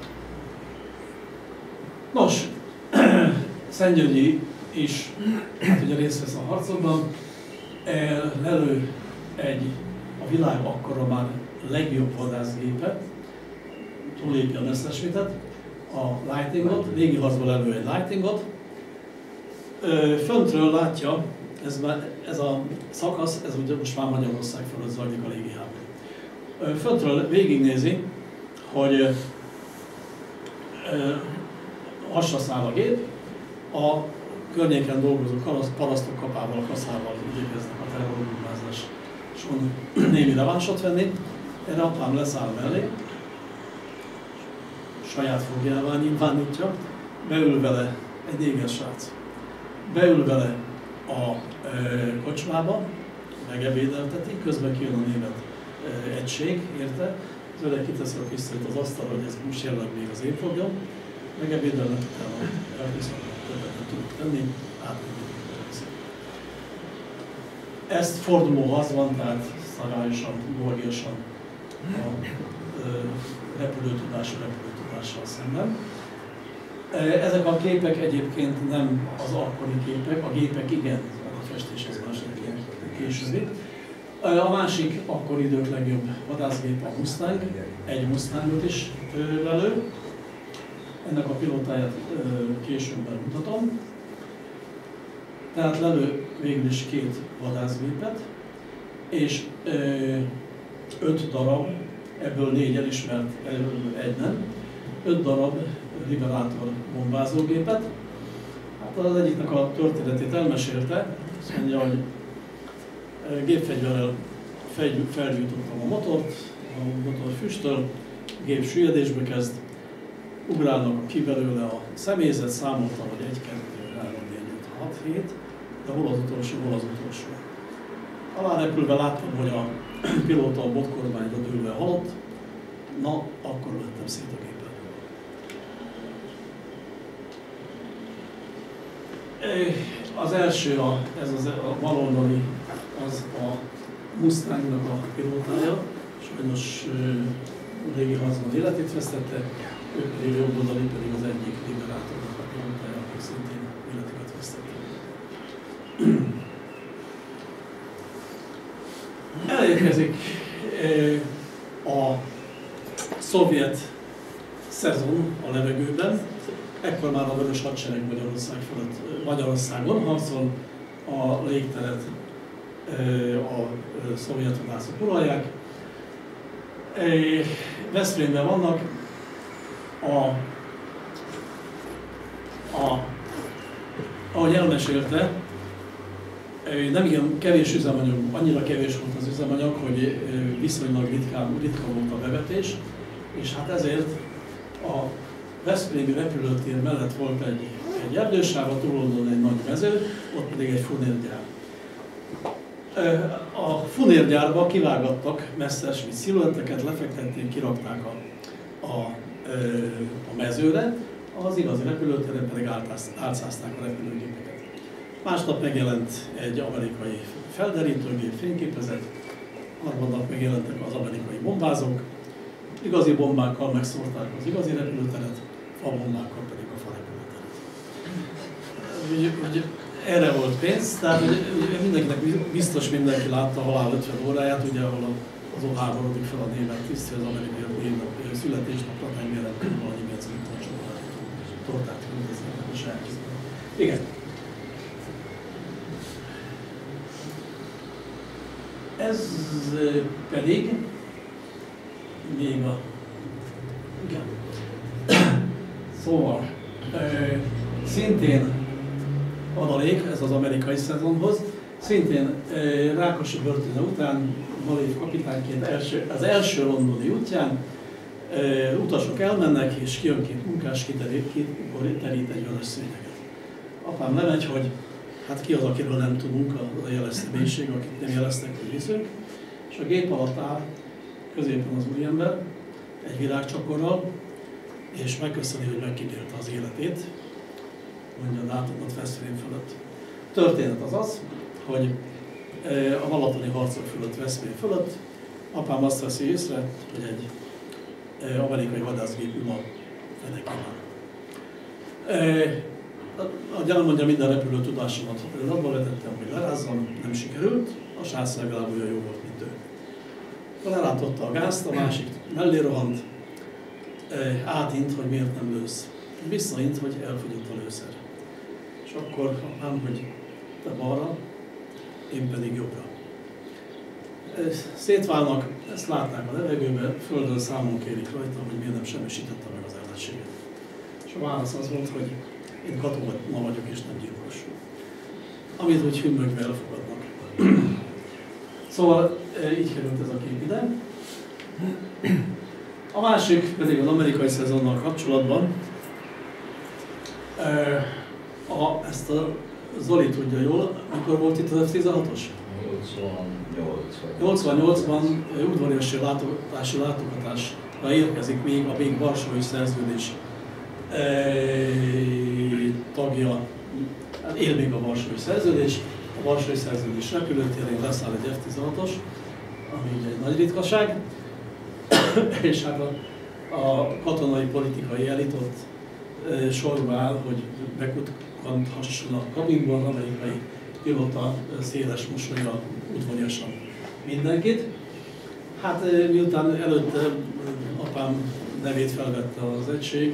Nos, Szentgyörgyi is hát ugye részt vesz a harcokban, lelő egy a világ akkora már legjobb vadászgépet, túlépi a Messerschmittet, a Lightningot, légi harcból elő egy Lightningot. Föntről látja, ez, ez a szakasz, ez ugye most már Magyarország fölött zajlik a légiháború. Föntről végignézi, hogy hasra száll a gép, a környéken dolgozó parasztok kapával, kaszával igyekeznek a terrorbombázáson némi revánsot venni. Erre apám leszáll mellé, saját fogjává nyilvánítja, beül vele egy éges srác. Beül vele a e, kocsmába, megebédelteti, közben kijön a német e, egység, érte? Az öreg kiteszi a pisztolyt az asztalra, hogy ez most jelenleg még az én fogjam, megebédelnek, utána elviszont többet nem tudok tenni, átmegyünk. Ezt forduló az van, tehát szagályosan, gorgiosan a e, repülőtudású repülőtudással szemben. Ezek a képek egyébként nem az akkori képek, a gépek igen, a festés az második későbbi. A másik akkori idők legjobb vadászgép a Mustang, egy Mustangot is lelő. Ennek a pilótáját később bemutatom. Tehát lelő végül is két vadászgépet, és öt darab, ebből négy elismert, egy nem, öt darab Liberator bombázógépet. Hát az egyiknek a történetét elmesélte, azt mondja, hogy gépfegyverrel felgyújtottam a motort, a motor füstöl, a gép süllyedésbe kezd, ugrálnak ki belőle a személyzet, számoltam, hogy egy, kettő, három, négy, öt, hat, hét, de hol az utolsó, hol az utolsó. Alárepülve láttam, hogy a pilóta a botkormányra dőlve halott, na, akkor lettem szét a gépet. Az első, a, ez az, a baloldali, az a Mustangnak a pilótája, sajnos a régi harcban életét vesztette, ő pedig jobb oldali pedig az egyik Liberatornak a pilótája, aki szintén életeket vesztette. Elérkezik a szovjet szezon a levegőben, ekkor már a Vörös Hadsereg Magyarország fölött, Magyarországon harcol, a légteret a szovjet vadászok uralják. Veszprémben vannak, a, a, ahogy elmesélte, nem igen kevés üzemanyag, annyira kevés volt az üzemanyag, hogy viszonylag ritka, ritka volt a bevetés, és hát ezért a veszprémi repülőtér mellett volt egy, egy erdősáv, a túloldalon egy nagy mező, ott pedig egy funérgyár. A funérgyárba kivágattak Messerschmitt sziluetteket, lefektették, kirakták a, a, a mezőre, az igazi repülőtéren pedig álcázták a repülőgépeket. Másnap megjelent egy amerikai felderítőgép, fényképezett, harmadnap megjelentek az amerikai bombázók, igazi bombákkal megszórták az igazi repülőteret, fabombákkal pedig a farepülőteret. Úgy, erre volt pénz, tehát mindenkinek biztos mindenki látta a Halál ötven óráját, ugye, ahol az ott háborodik fel a német tiszt, az amerikai születésnapra tengeren valami mércének a tortát küldöznek a saját. Igen. Ez pedig még a... Igen. Szóval, e, szintén adalék, ez az amerikai szezonhoz, szintén e, Rákosi börtöne után Malév kapitányként első, az első londoni útján e, utasok elmennek, és kijön két munkás, kiterít, kiterít egy vörös szőnyeget. Apám lemegy, hogy hát ki az, akiről nem tudunk, a, a jelezteménység, akit nem jeleztek, hogy viszünk, és a gép alatt áll középen az úriember, egy virágcsakorral, és megköszöni, hogy megkímélte az életét, mondja a dátumot Veszprém fölött. Történet az az, hogy a balatoni harcok fölött, Veszprém fölött, apám azt veszi észre, hogy egy amerikai vadászgép ül a fenekében. Ahogy elmondja, minden repülő tudásomat abba vetettem, hogy lerázzam, nem sikerült, a srác legalább olyan jó volt, mint ő. Lerátotta a gázt, a másik mellé rohant, átint, hogy miért nem lősz. Visszaint, hogy elfogyott a lőszer. És akkor apám, hogy te balra, én pedig jobbra. Szétválnak, ezt látnák a levegőben, földön számon kérik rajta, hogy miért nem semmisítette meg az ellenséget. És a válasz az volt, hogy én katona vagyok és nem gyilkos. Amit úgy hümmögve elfogadnak. Szóval így került ez a kép ide. A másik pedig az amerikai szezonnal kapcsolatban. A, ezt a Zoli tudja jól, mikor volt itt az ef tizenhatos? nyolcvannyolcban udvariasi látogatási látogatásra érkezik még a még Varsói Szerződés e, tagja, hát él még a Varsói Szerződés, a Varsói Szerződés repülőtérén leszáll egy ef tizenhatos, ami ugye egy nagy ritkaság, és hát a, a katonai politikai elitot e, sorba áll, hogy bekutkanthasson a kabinban, amerikai pilóta széles mosollyal udvariasan mindenkit. Hát miután előtte apám nevét felvette az egység,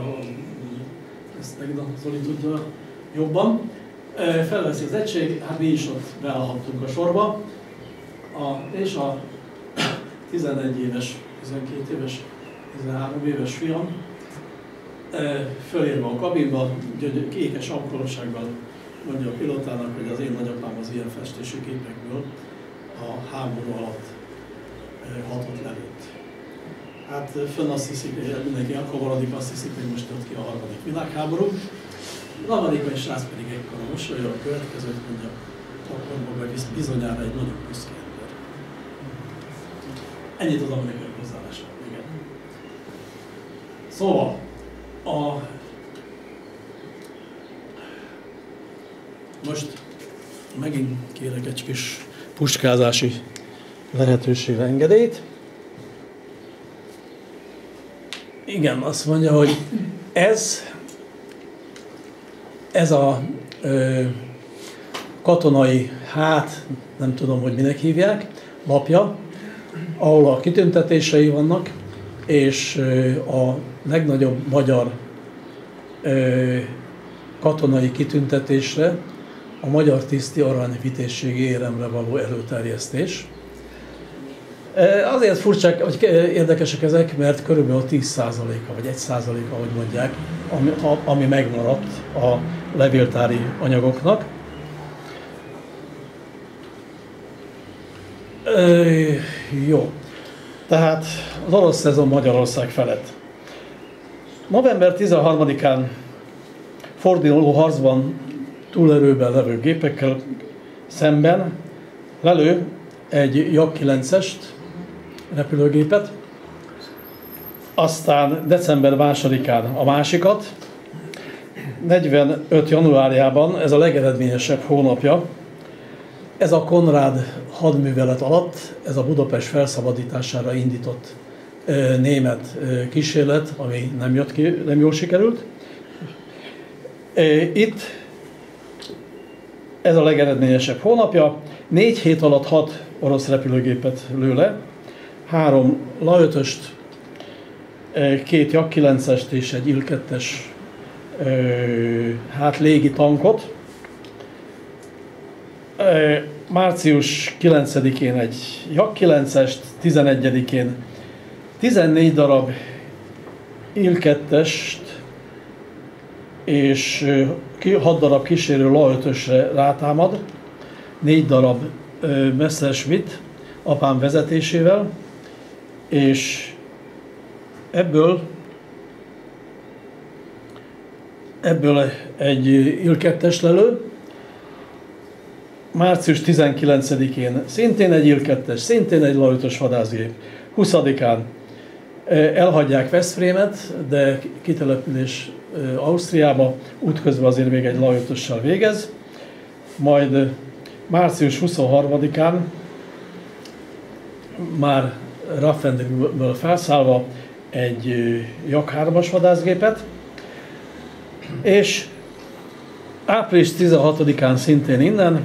ezt megint a Zoli tudja jobban, felveszi az egység, hát mi is ott beállhattunk a sorba, a, és a tizenegy éves, tizenkét éves, tizenhárom éves fiam fölérve a kabinba, kékes alkoholossággal mondja a pilótának, hogy az én nagyapám az ilyen festésű képekből a háború alatt hatott lelőtt. Hát fönn azt hiszik, hogy mindenki elkavarodik, azt hiszik, hogy most jött ki a harmadik világháború. Az amerikai srác pedig ekkor a mosolyra a következőt mondja, akkor maga bizonyára egy nagyon büszke ember. Ennyit az amerikai hozzáállásra. Igen. Szóval, a most megint kérek egy kis puskázási lehetőségre engedélyt. Igen, azt mondja, hogy ez, ez a ö, katonai, hát nem tudom, hogy minek hívják, lapja, ahol a kitüntetései vannak, és ö, a legnagyobb magyar ö, katonai kitüntetésre a Magyar Tiszti Aranyvitézségi Éremre való előterjesztés. Azért furcsák, vagy érdekesek ezek, mert körülbelül tíz százaléka, vagy egy százaléka, ahogy mondják, ami, ami megmaradt a levéltári anyagoknak. E, jó. Tehát az orosz szezon Magyarország felett. november tizenharmadikán forduló harcban túlerőben levő gépekkel szemben lelő egy Jak kilencest repülőgépet, aztán december másodikán a másikat, negyvenöt januárjában, ez a legeredményesebb hónapja, ez a Konrád hadművelet alatt, ez a Budapest felszabadítására indított német kísérlet, ami nem jött ki, nem jól sikerült. Itt ez a legeredményesebb hónapja, négy hét alatt hat orosz repülőgépet lő le, három La ötöst, két Jak kilencest és egy Il kettes hát légi tankot. március kilencedikén egy Jak kilencest, tizenegyedikén tizennégy darab Il kettest és hat darab kísérő La ötösre rátámad, négy darab Messerschmitt apám vezetésével, és ebből ebből egy Il kettes lelő, március tizenkilencedikén szintén egy Il kettes, szintén egy La ötös vadászgép, huszadikán elhagyják Veszprémet, de kitelepülés Ausztriába, útközben azért még egy La ötössel végez, majd március huszonharmadikán már Raffendigből felszállva egy Jak hármas vadászgépet, és április tizenhatodikán szintén innen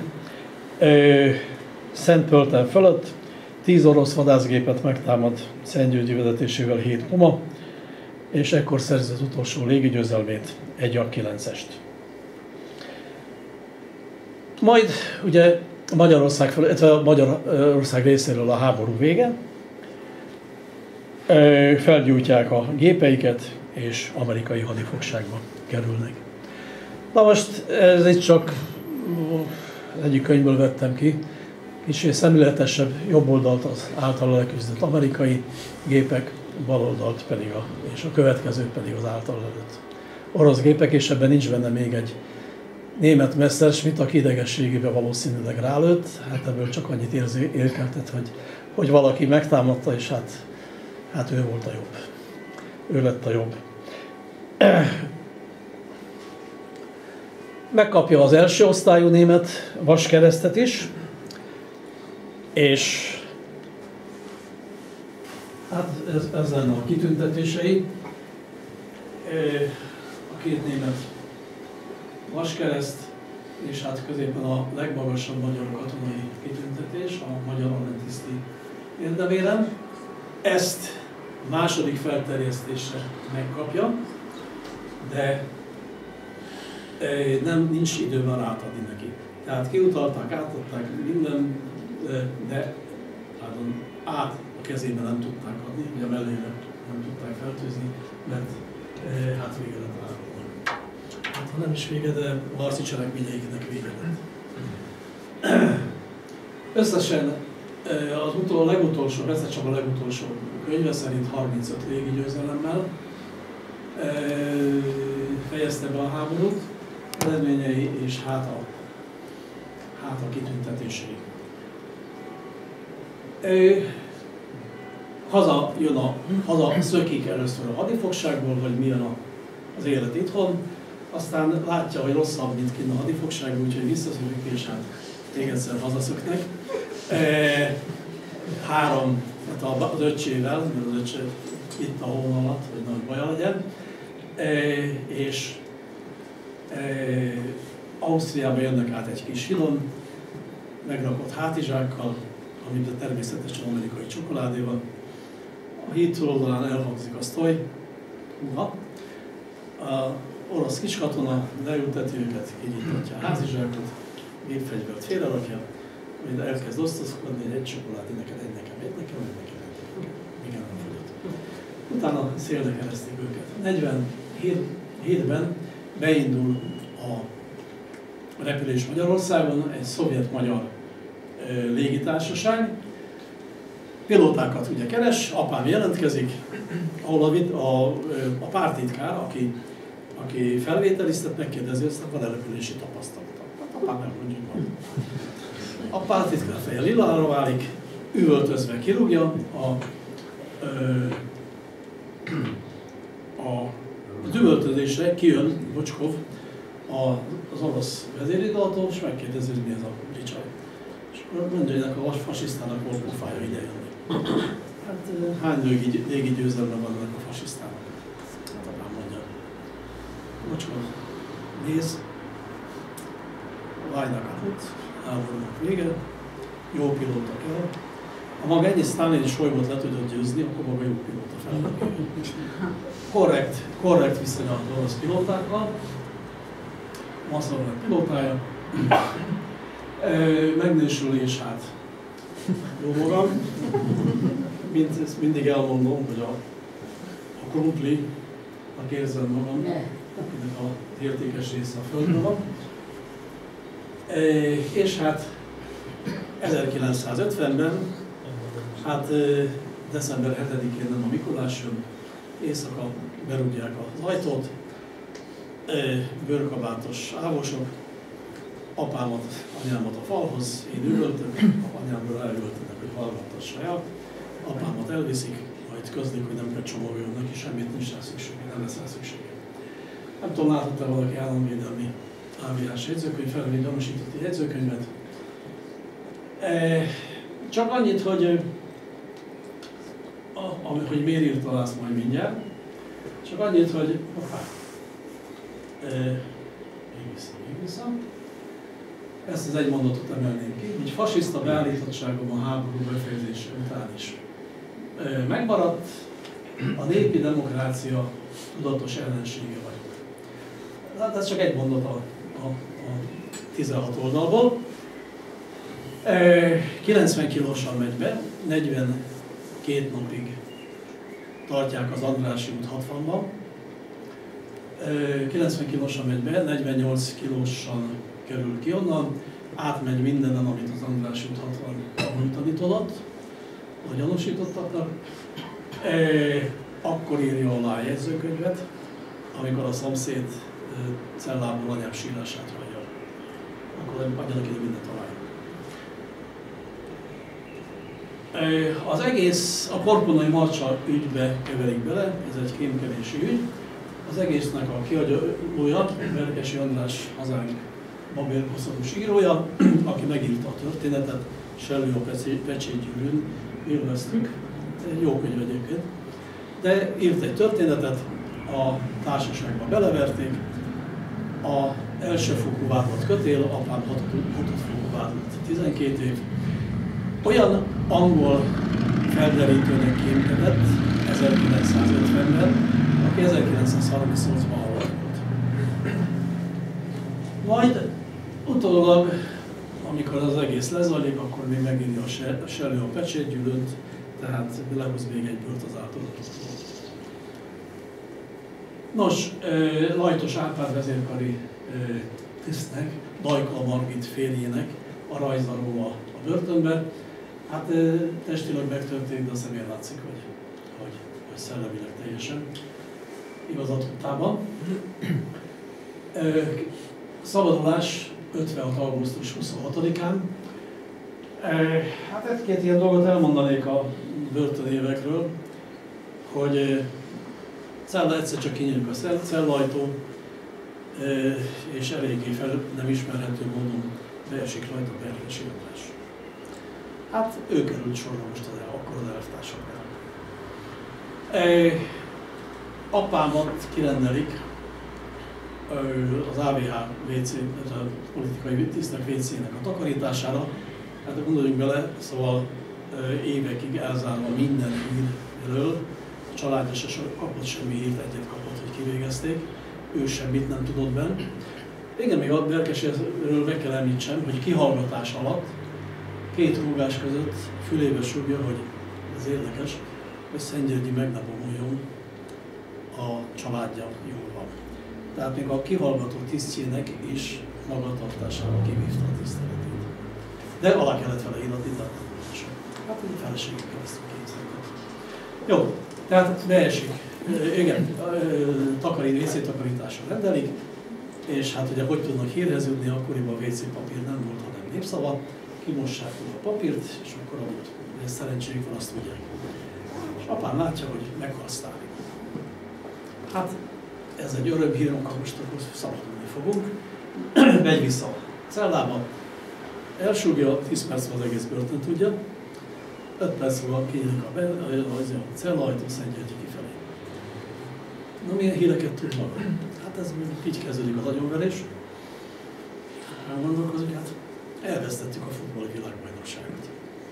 Szentpölten fölött tíz orosz vadászgépet megtámad Szentgyörgyi vezetésével hét Puma, és ekkor szerzett az utolsó légigyőzelmét, egy Jak kilencest. Majd ugye Magyarország, fel, illetve a Magyarország részéről a háború vége, felgyújtják a gépeiket, és amerikai hadifogságba kerülnek. Na most ez itt csak egyik könyvből vettem ki, kicsit szemléletesebb, jobb oldalt az általa leküzdött amerikai gépek, bal oldalt pedig a, és a következők pedig az által lelőtt orosz gépek, és ebben nincs benne még egy német Messerschmitt, aki idegességében valószínűleg rálőtt, hát ebből csak annyit érzi, érkeltet, hogy, hogy valaki megtámadta, és hát, hát ő volt a jobb. Ő lett a jobb. Megkapja az első osztályú német vaskeresztet is, és hát ez, ez lenne a kitüntetései. A két német vaskereszt, és hát középen a legmagasabb magyar katonai kitüntetés, a magyar aranytiszti érdemében. Ezt második felterjesztésre megkapja, de nem, nincs időben átadni neki. Tehát kiutalták, átadták minden, de át a kezében nem tudták adni, ugye a mellére nem tudták feltűzni, mert hát vége lett átadni. Hát ha nem is vége, de a harci cselekményeinek vége lett. Összesen az utol, legutolsó, Veszett Csaba legutolsó könyve szerint harmincöt légigyőzelemmel fejezte be a háborút, eredményei és hát a, hát a kitüntetései. Haza jön a, haza szökik először a hadifogságból, hogy milyen a, az élet itthon, aztán látja, hogy rosszabb, mint kint a hadifogságból, úgyhogy visszaszökik, és hát még egyszer hazaszöknek. Három, hát az öccsével, mert az öccse itt a hón alatt, hogy nagy baja legyen, és Ausztriába jönnek át egy kis hídon, megrakott hátizsákkal, amiben természetesen amerikai csokoládé van. A híd túloldalán elhangzik a sztoj, húha. A orosz kiskatona leülteti őket, kinyithatja a hátizsákot, gépfegyvert félrerakja, majd elkezd osztozkodni, egy csokoládé neked, egy nekem, egy nekem, egy nekem, egy nekem. Igen, nem fogyott. Utána szélre keresztik őket. negyvenhétben beindul a repülés Magyarországon, egy szovjet-magyar légitársaság. Pilótákat ugye keres, apám jelentkezik, ahol a, a, a pártitkár, aki, aki felvételiztet, megkérdezi, hogy van repülési tapasztalata. Hát apám elmondjuk van. A pártitkár feje lilára válik, üvöltözve kirúgja, a, ö, a az üvöltözésre kijön Bocskov, az orosz vezérigaltól, és megkérdezi, hogy mi ez a ricsaj. És akkor mondja, hogy ennek a fasisztának volt pofája ide jönni. Hát hány légi, légi győzelme van ennek a fasisztának? Hát apám mondja. Bocskov, nézd, Vajnak a hut, háborúnak vége, jó pilóta kell. Ha maga ennyi Sztálin és Sojmot le tudod győzni, akkor maga jó pilóta fel. Korrekt, korrekt viszony az orosz pilótákkal. Maszolnak pilótája. Megnősülés, hát jó magam. Mint ezt mindig elmondom, hogy a, a krumpli, a érzem magam, akinek a értékes része a földön van. És hát ezerkilencszázötvenben, hát december hetedikén nem a Mikulás jön, éjszaka berúgják az ajtót, bőrkabátos ávosok, apámat, anyámat a falhoz, én üvöltök, anyámról elültenek, hogy hallgattassa el, apámat elviszik, majd közlik, hogy nem kell csomagoljon neki, semmit nincs rá szüksége, nem lesz rá szüksége. Nem tudom, látott-e valaki államvédelmi á vé hás jegyzőkönyv, felvédelmesítetti jegyzőkönyvet. Csak annyit, hogy, hogy miért írta azt majd mindjárt, csak annyit, hogy hoppá, még vissza, még vissza. Ezt az egy mondatot emelném ki, így fasiszta beállítottságom a háború befejezése után is megmaradt, a népi demokrácia tudatos ellensége vagyok. Hát ez csak egy mondat a, a, a tizenhat oldalból. kilencven kilósan megy be, negyvenkét napig tartják az Andrássy út hatvanban. kilencven kilósan megy be, negyvennyolc kilósan kerül ki onnan, átmegy mindenen, amit az András út hatvan tanított a gyanúsítottaknak. Akkor írja alá a jegyzőkönyvet, amikor a szomszéd cellából anyám sírását hallja. Akkor adjanak ide mindent alá. Az egész a Korponai Marcsa ügybe keverik bele, ez egy kémkedési ügy. Az egésznek a kiadója, Berkesi András, hazánk babérkoszorús írója, aki megírta a történetet, Sellő a pecsétgyűrűn élveztük, egy jó könyv egyébként. De írt egy történetet, a társaságba beleverték, a elsőfokú vádlott kötél, apám hatodfokú vádlott tizenkét év. Olyan angol felderítőnek kémkedett ezerkilencszázötvenben, aki ezerkilencszázharmincnyolcban alakult. Majd utólag, amikor az egész lezajlik, akkor még megírja a Sellő a pecsétgyűrűnt, tehát lehoz még egy bört az áldozatot. Nos, Lajtos Árpád vezérkari tisztnek, Dajka Margit férjének a rajza róla a börtönben. Hát testileg megtörtént, de a személy látszik, hogy, hogy, hogy szellemileg teljesen igazat tudtában. Szabadulás ötvenhat augusztus huszonhatodikán. Hát egy-két ilyen dolgot elmondanék a börtönévekről, hogy cella egyszer csak kinyílik a cellajtó, és eléggé fel nem ismerhető módon beesik rajta a Berkesi András. Hát ő került sorra most az el, akkor az elvtársaknál. Apámat kirendelik az á vé há vé cé, a politikai tisztek vé cének a takarítására. Hát gondoljunk bele, szóval évekig elzárva minden hírről, a családja se kapott semmi hírt, egyet kapott, hogy kivégezték, ő semmit nem tudott benne. Igen, még a Berkesiről meg kell említsem, hogy kihallgatás alatt, két rúgás között fülébe súgja, hogy ez érdekes, hogy Szentgyörgyi meg ne bomoljon, a családja jól van. Tehát még a kihallgató tisztjének is magatartására kivívta a tiszteletét. De alá kellett vele írni, tehát hát egy feleségük keresztül képzeljük. Jó, tehát beesik. Igen, takarít, vé cé takarításra rendelik, és hát ugye hogy tudnak hírheződni, akkoriban a vé cé papír nem volt, hanem népszava, kimossák a papírt, és akkor amit szerencséjük van, azt tudják. És apám látja, hogy meghal Sztálin. Hát ez egy örömhír, amikor most akkor szabadulni fogunk. Megy vissza a cellába, elsúgja, tíz perc az egész börtön tudja, öt perc múlva kinyílik a, a, a cellajtó, Szentgyörgyi kifelé. Na, milyen híreket tud maga? Hát ez így kezdődik az agyonverés. Elgondolkozik, hát elvesztettük a futball világbajnokságot.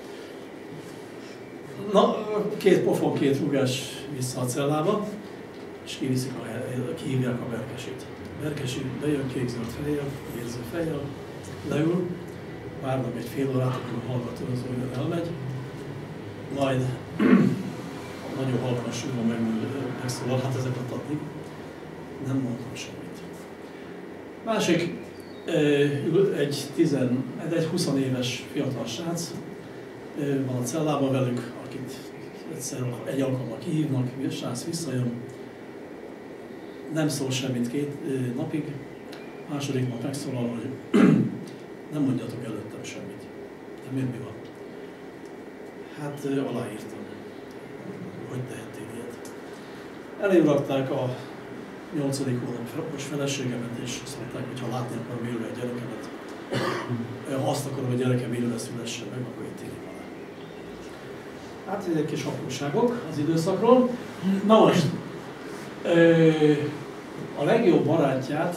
Na, két pofon, két rúgás vissza a cellába, és kiviszik a, kihívják a Berkesit. Berkesi bejön kék-zöld fejjel, érző fejjel, leül, várnak egy fél órát, akkor a hallgatózója elmegy, majd nagyon halkan súlyban megszólal, hát ezek a tatnik, nem mondtam semmit. Másik, egy, tizen, egy húsz éves fiatal srác van a cellában velük, akit egyszer egy alkalommal kihívnak, a srác visszajön, nem szól semmit két napig, második nap megszólal, hogy nem mondjatok előttem semmit. De miért mi van? Hát aláírtam. Hogy tehették ilyet? Elém rakták a nyolcadik hónapos feleségemet, és azt mondták, hogy ha látni akarom élve a gyerekemet, azt akarom, hogy a gyerekem élve szülessen meg, akkor itt írjam alá. Hát ez egy kis apróságok az időszakról. Na most, a legjobb barátját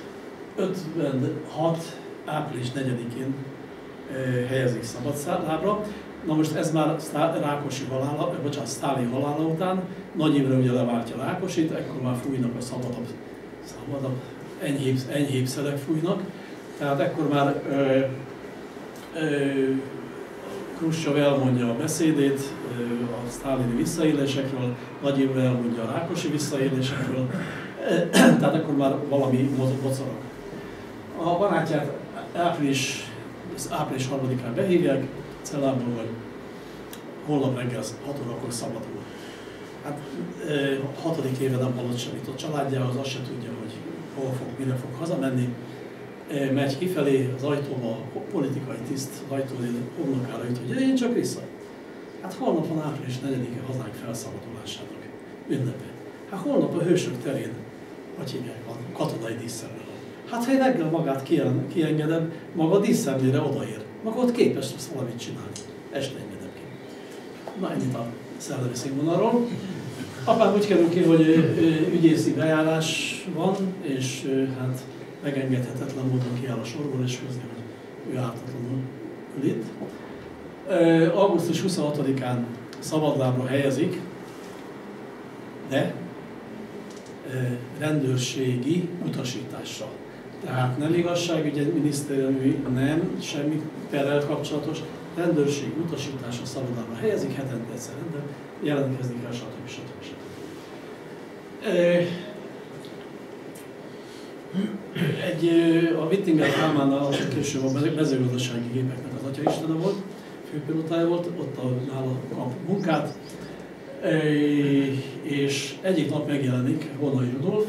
ötvenhat április negyedikén helyezik szabadlábra. Na most ez már Rákosi halála, bocsánat, Sztálin halála után, Nagy Imre ugye leváltja Rákosit, ekkor már fújnak a szabadabb, szabadabb enyhébb, enyhébb szelek fújnak. Tehát ekkor már ö, ö, Kruscsov elmondja a beszédét ö, a sztálini visszaélésekről, Nagy Imre elmondja a Rákosi visszaélésekről. Tehát akkor már valami mocorog. A barátját április, április harmadikán behívják cellából, hogy holnap reggel hat órakor szabadul. Hát hatodik éve nem hallott semmit a családjához, azt se tudja, hogy hol fog, mire fog hazamenni. Megy kifelé, az ajtóba a politikai tiszt az ajtóban homlokára jut, hogy én csak vissza. Hát holnap van április negyedike hazánk felszabadulásának ünnepe. Hát holnap a Hősök terén, hogy hívják, van katonai díszemlő. Hát ha én reggel magát kiengedem, maga a díszemlére odaér. Maga ott képes lesz valamit csinálni. Este engedem ki. Na ennyit a szellemi színvonalról. Apám úgy kerül ki, hogy ügyészi bejárás van, és hát megengedhetetlen módon kiáll a sorból, és közli, hogy ő ártatlanul ül itt. augusztus huszonhatodikán szabadlábra helyezik, de rendőrségi utasításra. Tehát nem igazságügyi minisztériumi, nem, semmi perrel kapcsolatos, rendőrségi utasításra szabadlábra helyezik, hetente egyszer jelentkezni kell, stb. stb. stb. Egy, a Wittinger Kálmánnál, később a mezőgazdasági gépeknek az atyaistene volt, főpilotája volt, ott a, nála kap munkát, és egyik nap megjelenik Holnai Rudolf,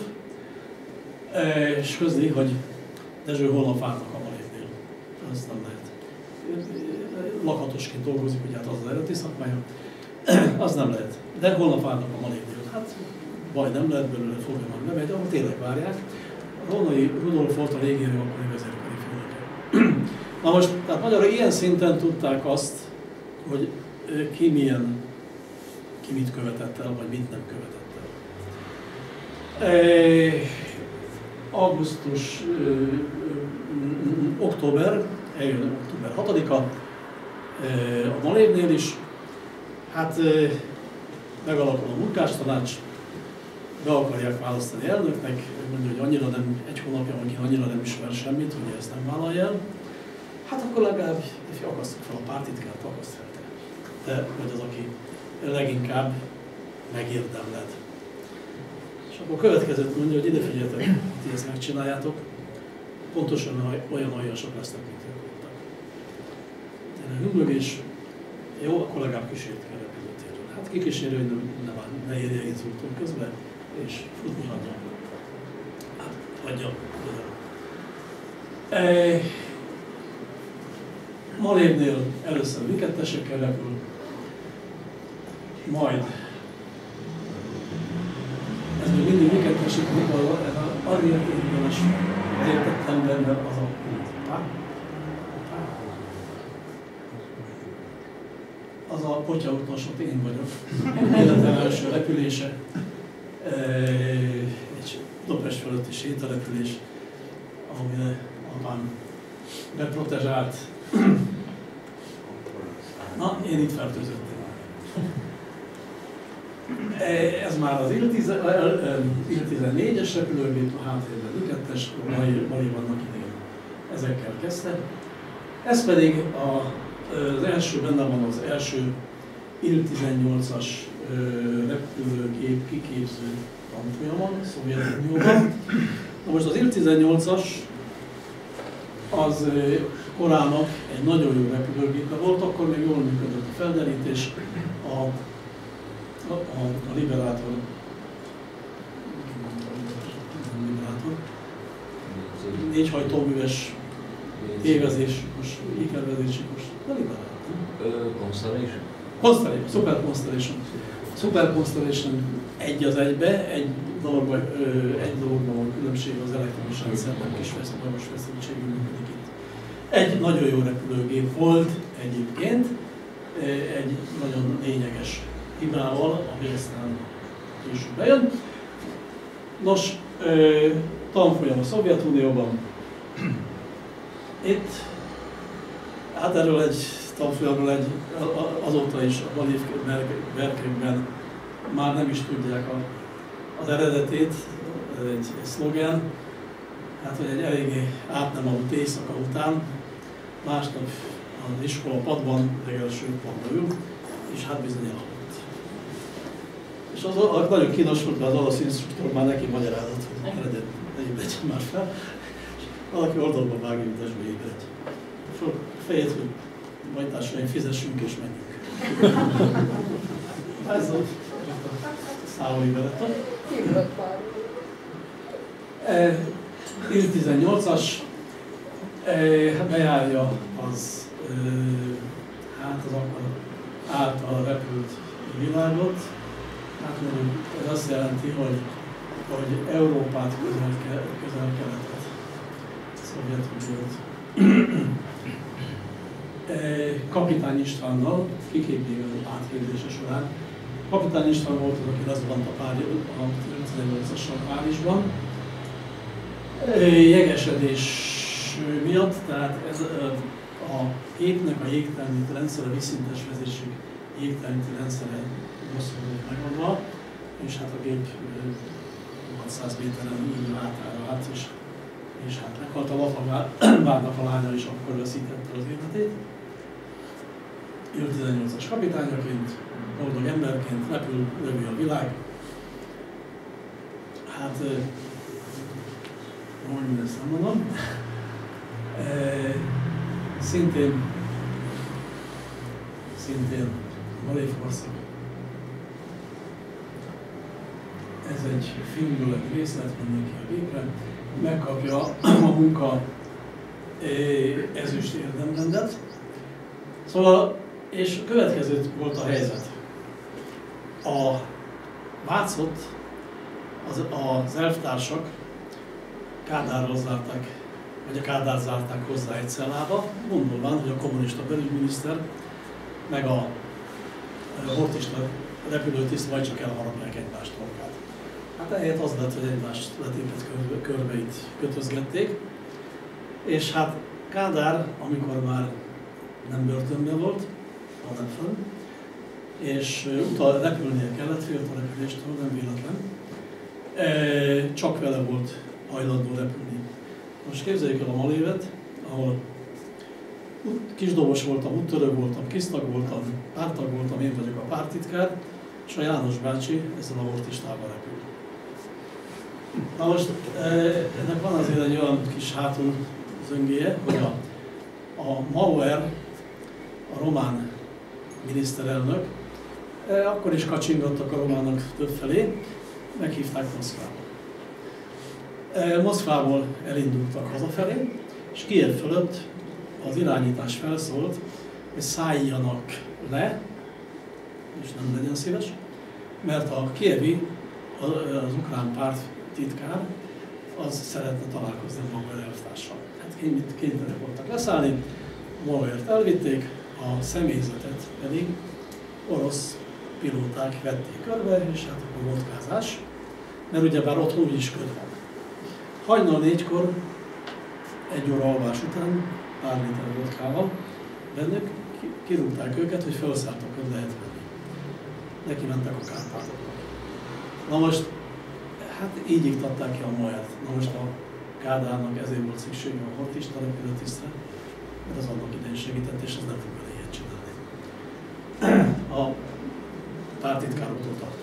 és közli, hogy Dezső holnap várnak a Malévnél. Azt nem lehet. Lakatosként dolgozik, ugye hát az az eredeti szakmája. Az nem lehet. De holnap várnak a Malévnél. Hát baj nem lehet belőle, fogja már bemegy, ahol tényleg várják. Holnai Rudolf volt a légierő akkori vezérkari főnöke. Na most, tehát magyarul ilyen szinten tudták azt, hogy ki milyen, ki mit követett el, vagy mit nem követett el. E, augusztus, ö, ö, október, eljön október hatodika, e, a Malévnél is, hát e, megalakul a munkástanács, be akarják választani elnöknek, mondja, hogy annyira nem, egy hónapja van ki, annyira nem ismer semmit, hogy ezt nem vállalja el. Hát akkor legalább akasztjuk fel a pártitkárt, akaszt fel te. Te vagy az, aki leginkább megérdemled. És akkor a következőt mondja, hogy ide figyeljetek, ti ezt megcsináljátok, pontosan olyan aljasok lesznek, mint ők voltak. Tényleg hümmögés, jó, akkor legalább kísérjük el repülőtérről. Hát kikísérő, hogy ne, ne, ne érje inzulton közben, és futni hagyja. Hát, hagyja. E, Malévnél először mi kettesekkel repül, majd ez még mindig mi kettesek, mikor azért érdemes az értettem benne az a pont. Az a potyautasot én vagyok. Életem első repülése. Egy Budapest fölötti sétarepülés, ahol apám beprotezsált. Na, én itt fertőzöttem. Ez már az I L tizennégyes repülőgép, a háttérben I kettes, mai vannak idén. Ezekkel kezdte. Ez pedig a, az első, benne van az első I L tizennyolcas repülőgép kiképző tanfolyamon, Szovjetunióban. Na most az I L tizennyolcas az korának egy nagyon jó repülőgépe volt, akkor még jól működött a felderítés, a, a, a liberátor, liberátor, négyhajtóműves évezés, most ékelvezési most, a liberátor. Constellation? Constellation, Super Constellation. Super Constellation egy az egybe, egy dologban, egy dologban van különbség, az elektromos rendszerben kis magas feszültségű működik itt. Egy nagyon jó repülőgép volt egyébként, egy nagyon lényeges hibával, ami aztán később bejön. Nos, tanfolyam a Szovjetunióban. Itt, hát erről egy tanfolyamról egy, azóta is a Malév verkekben már nem is tudják a, az eredetét, ez egy, egy szlogen, hát hogy egy eléggé át nem aludt éjszaka után, másnap az iskola padban, legelső padba ül, és hát bizony elaludt. És az, az nagyon kínos volt, mert az olasz instruktor már neki magyarázott, hogy eredet, egyéb legyen már fel. És valaki oldalban vágja, mint a zsúlyébret. És a fejét, hogy majd társadalmi fizessünk és menjünk. Ez a szállói beletta. I tizennyolcas bejárja az, hát az akkor által repült világot. Hát mondjuk ez azt jelenti, hogy, hogy Európát, közel-keletet, Szovjetuniót. Kapitány Istvánnal, kiképző átképzése során. Kapitány István volt az, aki lezuhant a tizennyolcassal Párizsban. Jegesedés miatt, tehát ez a gépnek a jégtelenítő rendszere, vízszintes vezérségű jégtelenítő rendszere rosszul volt megadva, és hát a gép hatszáz méteren így hátára állt, és, és hát meghalt a Latavárnak a lánya, és akkor veszítette az életét. Ő tizennyolcas kapitányaként, boldog emberként repül, lövi a világ. Hát, hogy mindezt nem mondom. E, szintén, szintén Malévkorszak. Ez egy filmből egy részlet, mindenki a gépre. Megkapja a munka ezüst érdemrendet. Szóval, és következő volt a helyzet. A Vácot az, az elvtársak Kádárral zárták, vagy a Kádár zárták hozzá egy cellába, gondolván, hogy a kommunista belügyminiszter meg a hortista repülőtiszt majd csak elharapják egymást torkát. Hát ehelyett az lett, hogy egymást letépett körbe, körbeit kötözgették, és hát Kádár, amikor már nem börtönben volt, hanem fönn, és utal repülnie kellett, félt a repüléstől, nem véletlen, csak vele volt hajlandó repülni. Most képzeljük el a Malévet, ahol kisdobos voltam, úttörő voltam, kisztag voltam, pártag voltam, én vagyok a pártitkár, és a János bácsi ezzel a hortistával repül. Na most ennek van azért egy olyan kis hátul zöngéje, hogy a, a Mauer, a román miniszterelnök, akkor is kacsingattak a románok többfelé, meghívták Moszkvába. Moszkvából elindultak hazafelé, és Kijev fölött az irányítás felszólt, hogy szálljanak le, és nem legyen szíves, mert a kijevi, az ukrán párt titkár, az szeretne találkozni a Mauer elvtárssal. Hát kénytelenek voltak leszállni, Mauert elvitték, a személyzetet pedig orosz pilóták vették körbe, és hát akkor vodkázás, mert ugyebár ott úgy is köd van. Hajnal négykor, egy óra alvás után, pár liter vodkával bennük, kirúgták őket, hogy felszálltak, hogy lehet venni. Neki mentek a Kárpátokba. Na most, hát így iktatták ki a Mauert. Na most a Kádárnak ezért volt szüksége a hortista repülőtisztre, mert az annak idején segített, és az nem fog vele ilyet csinálni. A pártitkároktól tartott.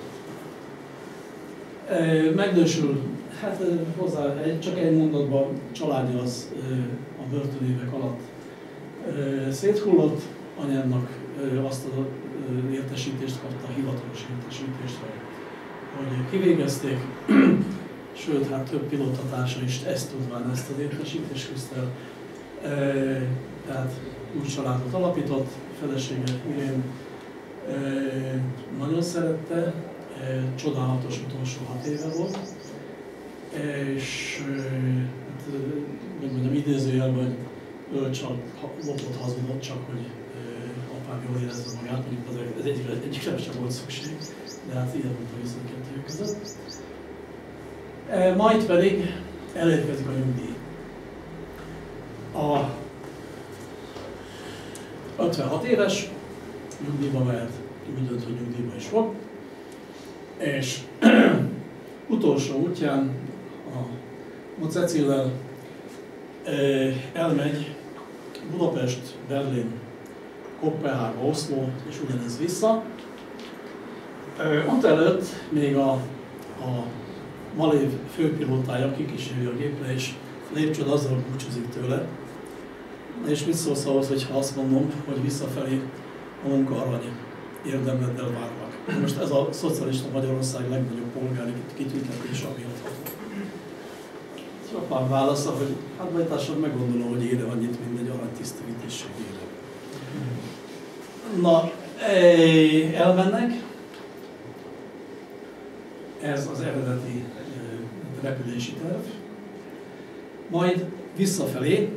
Megnősül, hát hozzá csak egy mondatban, családja az a börtönévek alatt széthullott, anyámnak azt az értesítést kapta, hivatalos értesítést, hogy, hogy kivégezték, sőt, hát több pilótatársa is ezt tudván ezt az értesítést küzdte. Tehát új családot alapított, felesége Irén nagyon szerette, csodálatos utolsó hat éve volt, és hát, még mondjam, idézőjelben ő csak lopott, hazudott, csak hogy apám jól érezze magát, mondjuk az ez egyikre, egyikre sem volt szükség, de hát ilyen volt a viszony kettőjük között. Majd pedig elérkezik a nyugdíj. A ötvenhat éves, nyugdíjba mehet, úgy dönt, hogy nyugdíjba is fog, és utolsó útján a Mocecillel elmegy Budapest, Berlin, Koppenhága, Oszló, és ugyanez vissza, Ott előtt még a, a Malév főpilótája kikíséri a gépre, és lépcsőd azzal búcsúzik tőle. És mit szólsz ahhoz, hogyha azt mondom, hogy visszafelé a munka arany érdemleddel várnak. Most ez a szocialista Magyarország legnagyobb polgári kitüntetése, ami adható. És apám válasza, hogy hát bajtársabb meggondolom, hogy ére annyit, mint egy aranytisztvitésség ére. Na, elmennek. Ez az eredeti repülési terv. Majd visszafelé,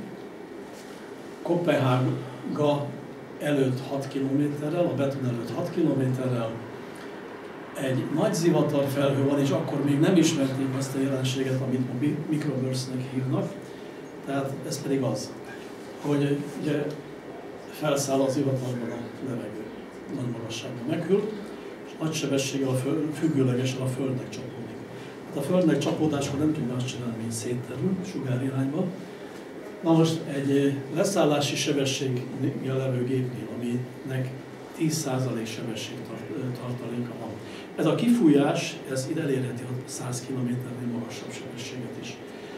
Koppenhága előtt hat kilométerrel, a Betun előtt hat kilométerrel egy nagy zivatarfelhő van, és akkor még nem ismerték azt a jelenséget, amit ma microburstnek hívnak. Tehát ez pedig az, hogy ugye felszáll a zivatarban a levegő, nagy magasságban meghűl, és nagy sebességgel függőlegesen a Földnek csapódik. Hát a Földnek csapódáskor nem tudja azt csinálni, mint szétterül sugárirányba. Na most egy leszállási sebességgel levő gépnél, aminek tíz százalék sebesség tartaléka van. Ez a kifújás, ez ide elérheti a száz kilométernél magasabb sebességet is.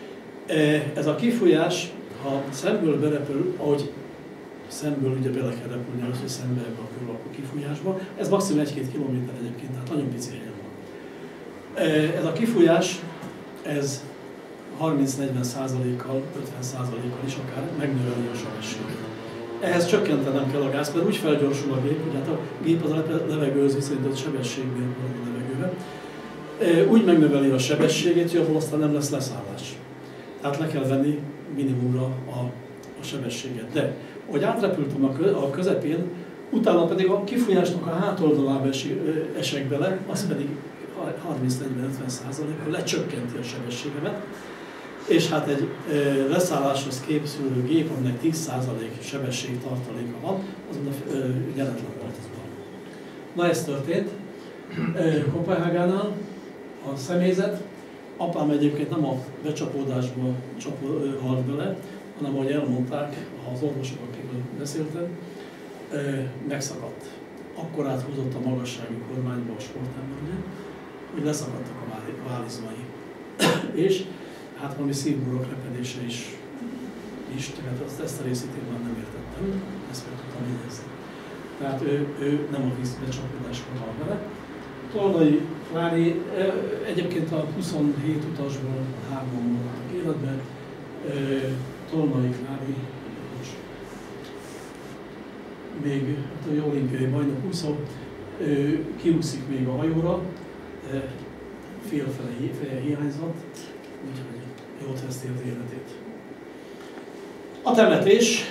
Ez a kifújás, ha szemből berepül, ahogy szemből ugye bele kell repülni, az, hogy szembe ebbe a körülapú kifújásba, ez maximum egy-két kilométer egyébként, tehát nagyon pici helyen van. Ez a kifújás, ez harminc-negyven százalékkal, ötven százalékkal is akár megnöveli a sebességet. Ehhez csökkentenem kell a gázt, mert úgy felgyorsul a gép, hogy hát a gép az a levegőhöz viszonyított sebességnél van a levegőbe. Úgy megnöveli a sebességét, hogy abból aztán nem lesz leszállás. Tehát le kell venni minimumra a, a sebességet. De, hogy átrepültem a közepén, utána pedig a kifújásnak a hátoldalába esek bele, az pedig harminc-negyven-ötven százalékkal lecsökkenti a sebességemet. És hát egy e, leszálláshoz készülő gép, aminek tíz százalék sebességtartaléka van, azon a e, jelenleg volt az van. Na ez történt. E, Koppenhágánál a személyzet, apám egyébként nem a becsapódásba csapó, e, halt bele, hanem ahogy elmondták az orvosok, akikről beszéltem, e, megszakadt. Akkor áthúzott a magasságú kormányba a sportember, ugye, hogy leszakadtak a válizmai. És hát valami szívburok repedése is, is tehát azt, ezt a részét én már nem értettem, ezt meg tudtam jegyezni. Tehát ő, ő nem a vízbecsapódáskor van vele. Tolnai Klári, egyébként a huszonhét utasból hárman maradtak életben. Tolnai Klári, még a olimpiai bajnok úszó, kiúszik még a hajóra, félfele hiányzott, úgyhogy jót veszti az életét. A temetés,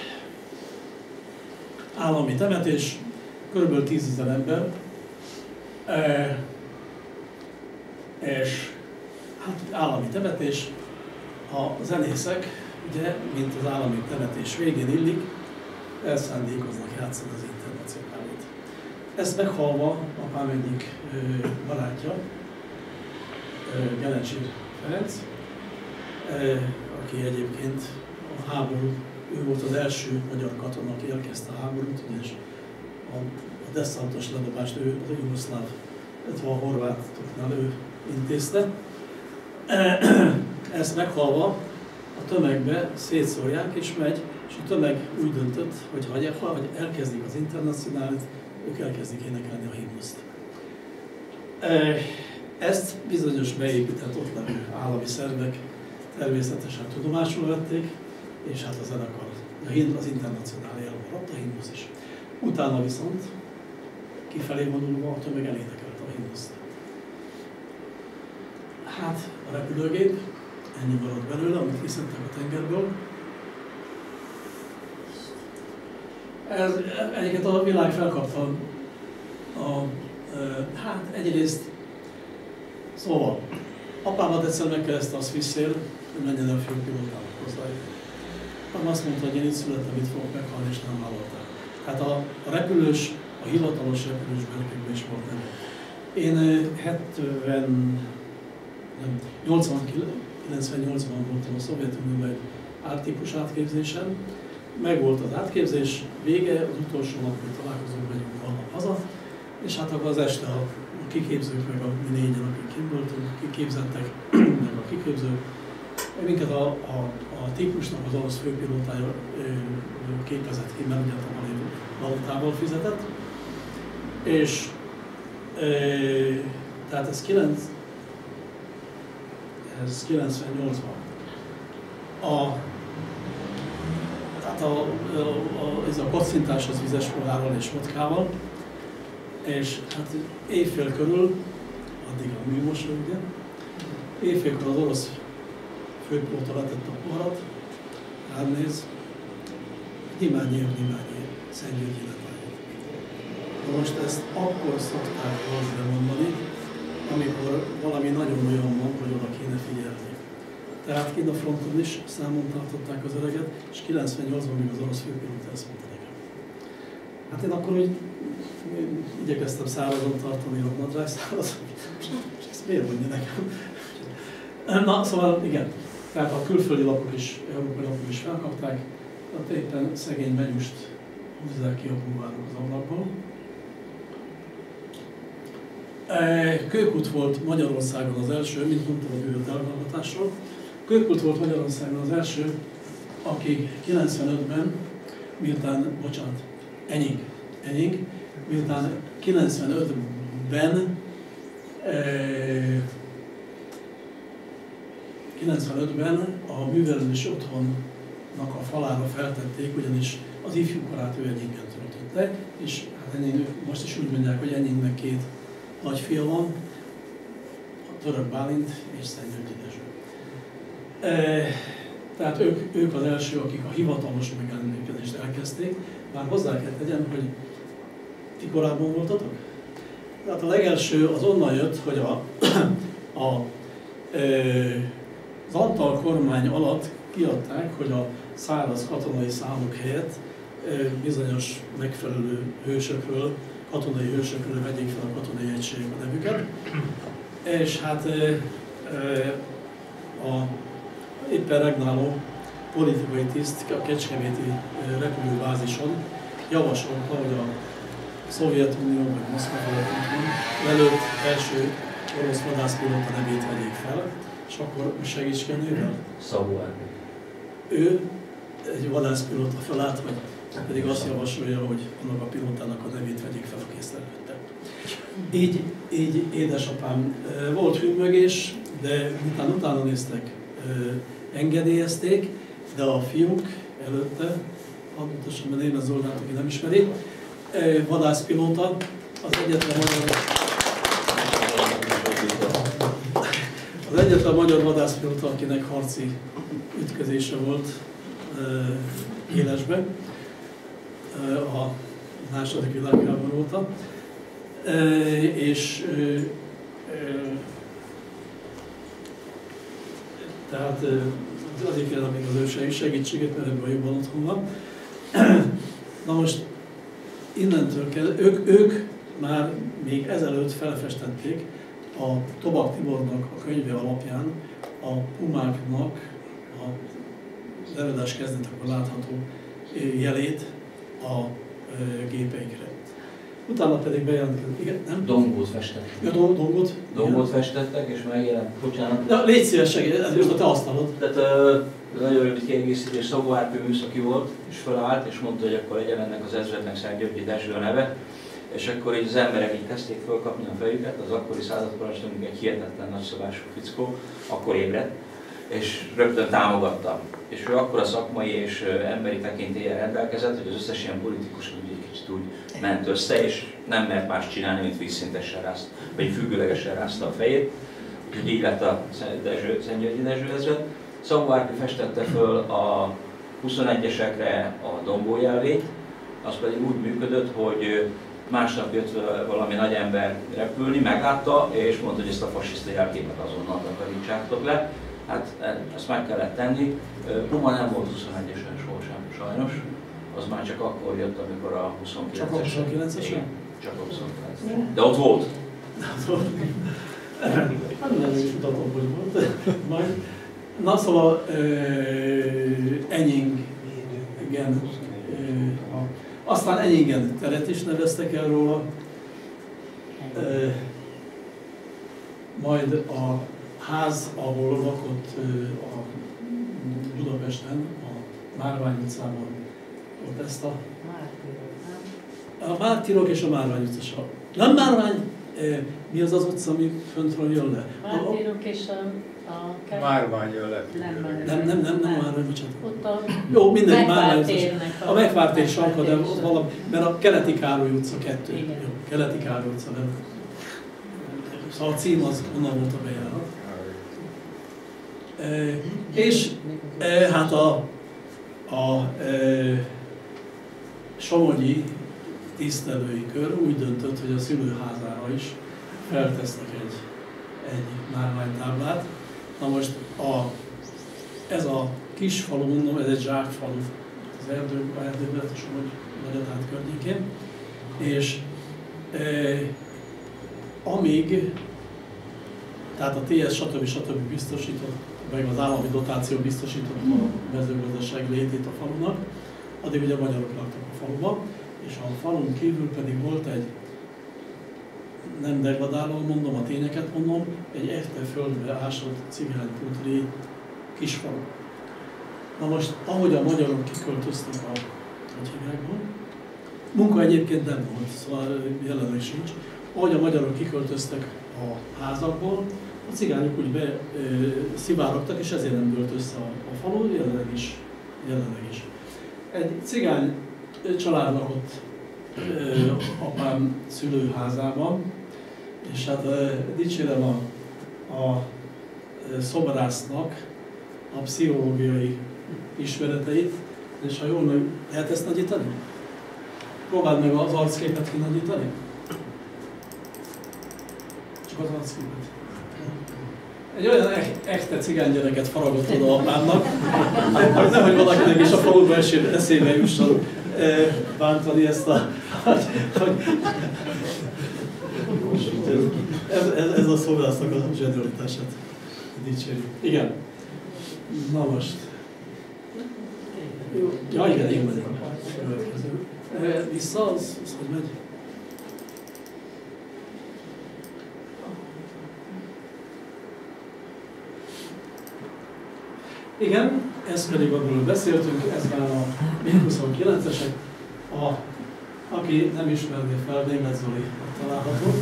állami temetés, kb. tízezer ember, e, és hát állami temetés, a zenészek, ugye, mint az állami temetés végén illik, elszándékoznak játszani az Internacionálit. Ezt meghallva apám egyik ö, barátja, Gerencsi Ferenc, aki egyébként a háború, ő volt az első magyar katona, aki elkezdte a háborút, és a, a desszantos ledobást ő, a jugoszláv, illetve a horvátoknál ő intézte. Ezt meghalva a tömegbe szétszórják és megy, és a tömeg úgy döntött, hogy ha elkezdik az Internacionálit, ők elkezdik énekelni a himnuszt. Ezt bizonyos beépített ott levő állami szervek természetesen tudomásul vették, és hát a zenekar, az Internacionálé elmaradt, a himnusz is. Utána viszont kifelé vonulva a tömeg elénekelte a himnuszt. Hát a repülőgép, ennyi maradt belőle, amit kiszedtek a tengerből. Ez, egyébként a világ felkapta a, a, hát egyrészt, szóval, apámat egyszer megkezdte a Swissair, hogy menjen el főpilótának hozzájuk. Apám azt mondta, hogy én itt születtem, itt fogok meghalni, és nem vállalták. Tehát a, a repülős, a hivatalos repülős berkekben is volt neve. Én hetven, nem, nyolcvankilencven-nyolcvanban voltam a Szovjetunióban egy ártípus átképzésen. Megvolt az átképzés, vége, az utolsó nap, hogy találkozunk, megyünk valahol haza, és hát akkor az este a kiképzők, meg a mi négyen, akik kint voltunk, kiképzettek, meg a kiképzők. Minket a, a, a típusnak az orosz főpilótája képezett ki, mert ugye a valutával fizetett. És e, tehát ez, kilenc, ez kilencvennyolcban. A, tehát a, a, a, ez a kocintás az vizes pohárral és vodkával, és hát évfél körül, addig a műmosó, ugye, évfélkor az orosz főpilóta letett a poharat, ránéz, nyilvánnyél, nyilvánnyél, Szentgyörgyi letáját. Na most ezt akkor szokták azért mondani, amikor valami nagyon olyan van, hogy oda kéne figyelni. Tehát kint a fronton is számon tartották az öreget, és kilencvennyolcban még az orosz főpilóta ezt mondta nekem. Hát én akkor úgy igyekeztem szárazon tartani a nadrág szárazon, és ezt miért mondja nekem? Na, szóval igen, tehát a külföldi lapok is, európai lapok is felkapták, tehát éppen szegény Benyust húzzák ki a búvárok az ablakból. Kőkút volt Magyarországon az első, mint mondtam a bűvölt elhallgatásról. Kőkút volt Magyarországon az első, aki kilencvenötben, miután, bocsánat, Enying, Enying, miután kilencvenötben kilencvenötben a művelődési otthonnak a falára feltették, ugyanis az ifjúkorát ő Enyingen töltötte, és hát Enying, most is úgy mondják, hogy Enyingnek két nagyfia van, a Török Bálint és Szentgyörgyi Dezső. E, tehát ők, ők az első, akik a hivatalos megemlékezést elkezdték. Már hozzá kell tegyem, hogy ti korábban voltatok? Tehát a legelső az onnan jött, hogy a, a, e, az Antal kormány alatt kiadták, hogy a száraz katonai számok helyett e, bizonyos megfelelő hősökről, katonai hősökről vegyék fel a katonai egység a nevüket. És hát e, e, a éppen regnáló politikai tiszt a kecskeméti repülőbázison javasolta, hogy a Szovjetunió vagy Moszkva előtt első orosz vadászpilóta nevét vegyék fel, és akkor segíts ki a névvel? Szabó Árpi. Ő egy vadászpilóta felállt, hogy pedig azt javasolja, hogy annak a pilótának a nevét vegyék fel, aki ezt előtte. Így, így édesapám volt hűmögés, de utána, utána néztek, engedélyezték, de a fiúk előtte, hadd mutassam be Németh Zoltánt, aki nem ismeri, vadászpilóta, az egyetlen magyar, az egyetlen magyar vadászpilóta, akinek harci ütközése volt élesbe, a második világháború óta, és tehát azért kérem még az ő segítséget, mert ebben jobban otthon van. Na most innentől kell, ők, ők már még ezelőtt felfestették a Tobak Tibornak a könyve alapján a pumáknak az eredás kezdetekor látható jelét a gépeikre. Utána pedig bejelentkezik. Igen, nem? Dombót festettek. Ja, dombót. Dombót festettek, és megjelent, bocsánat. Ja, légy szíves, segíts, ez most a te asztalod. Tehát uh, nagyon rövid kiegészítés, Szabó Árpi műszaki volt, és felállt, és mondta, hogy akkor legyen ennek az ezrednek Szentgyörgyi Dezső a neve. És akkor így az emberek így kezdték fölkapni a fejüket, az akkori századparancsnokunk egy hihetetlen nagyszabású fickó, akkor ébredt, és rögtön támogatta. És ő akkor a szakmai és emberi tekintéllyel rendelkezett, hogy az összes ilyen politikus úgy egy kicsit úgy ment össze, és nem mert más csinálni, mint vízszintesen rázta, vagy függőlegesen rázta a fejét. Úgyhogy így lett a Szentgyörgyi Dezső ezred. Szabó Árpi festette föl a huszonegyesekre a Dombó jelvényt, az pedig úgy működött, hogy másnap jött valami nagy ember repülni, meglátta, és mondta, hogy ezt a fasiszta jelképet azonnal takarítsátok le. Hát ezt meg kellett tenni. Puma nem volt huszonegyesen sohasem, sajnos. Az már csak akkor jött, amikor a huszonkilencesen. Csak a huszonkilencesen? Csak a huszonkilencesen. De ott volt. Hát nem is mutatom, hogy volt. Majd. Na szóval Enying, igen. Aztán Enyingen teret is neveztek el róla. majd a ház, ahol lakott a Budapesten, a Márvány utcában, ott ezt a... A Mártírok és a Márvány utca. Nem Márvány, mi az az utca, ami föntről jön le? Mártírok és a... a Márvány jön le. Nem, nem, nem, nem, nem Márvány, bocsánat. Ott a jó, mindegy, Márvány utca. a... A Megvártér sarka, de ott valami, mert a Keleti Károly utca kettő. Igen. Jó, Keleti Károly utca, nem. Szóval a cím az onnan volt a bejárat. E, és e, hát a, a e, somogyi tisztelői kör úgy döntött, hogy a szülőházára is feltesznek egy, egy márványtáblát. Na most a, ez a kis falu, mondom, ez egy zsákfalu, az erdő, erdőben, a Somogy Nagyatát környékén, és e, amíg, tehát a té es stb. stb. Biztosított, meg az állami dotáció biztosított a mezőgazdaság létét a falunak, addig ugye a magyarok laktak a faluba, és a falun kívül pedig volt egy, nem degradálóan mondom, a tényeket mondom, egy echte földbe ásott cigányputri kisfalu. Na most, ahogy a magyarok kiköltöztek a Nagyhívákból, munka egyébként nem volt, szóval jelenleg sincs, ahogy a magyarok kiköltöztek a házakból, a cigányok úgy be e, szivárogtak, és ezért nem dőlt össze a, a falu, jelenleg is, jelenleg is. Egy cigány család lakott e, apám szülőházában, és hát e, dicsérem a, a szobrásznak a pszichológiai ismereteit, és ha jól meg, lehet ezt nagyítani? Próbáld meg az arcképet kinagyítani. Csak az arcképet. Egy olyan echte cigánygyereket faragott oda apámnak, hogy nehogy valakinek is a faluba eszébe jusson bántani ezt a... Hogy, ez, ez, ez a szobrásznak a zsenialitását dicséri. Igen. Na most. Ja, igen, én vagyok a következő. Vissza, az, az hogy megy? Igen, ezt pedig abból beszéltünk, ez már a mig huszonkilencesek, a, aki nem ismerné fel, Németh Zoli található.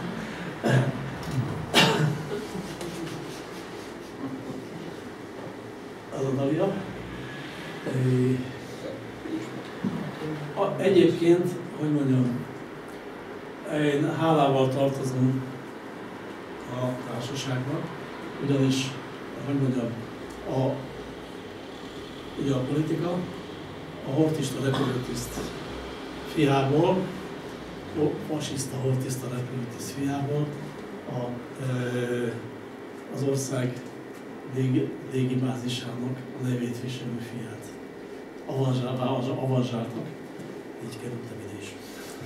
Az a Dalia. Egyébként, hogy mondjam, én hálával tartozom a társaságnak, ugyanis, hogy mondjam, a, ugye a politika, a hortista repülőtiszt fiából, fasiszta hortista repülőtiszt fiából, a, e, az ország légi, légibázisának a nevét viselő fiát avanzsáltak, így kerültem ide is.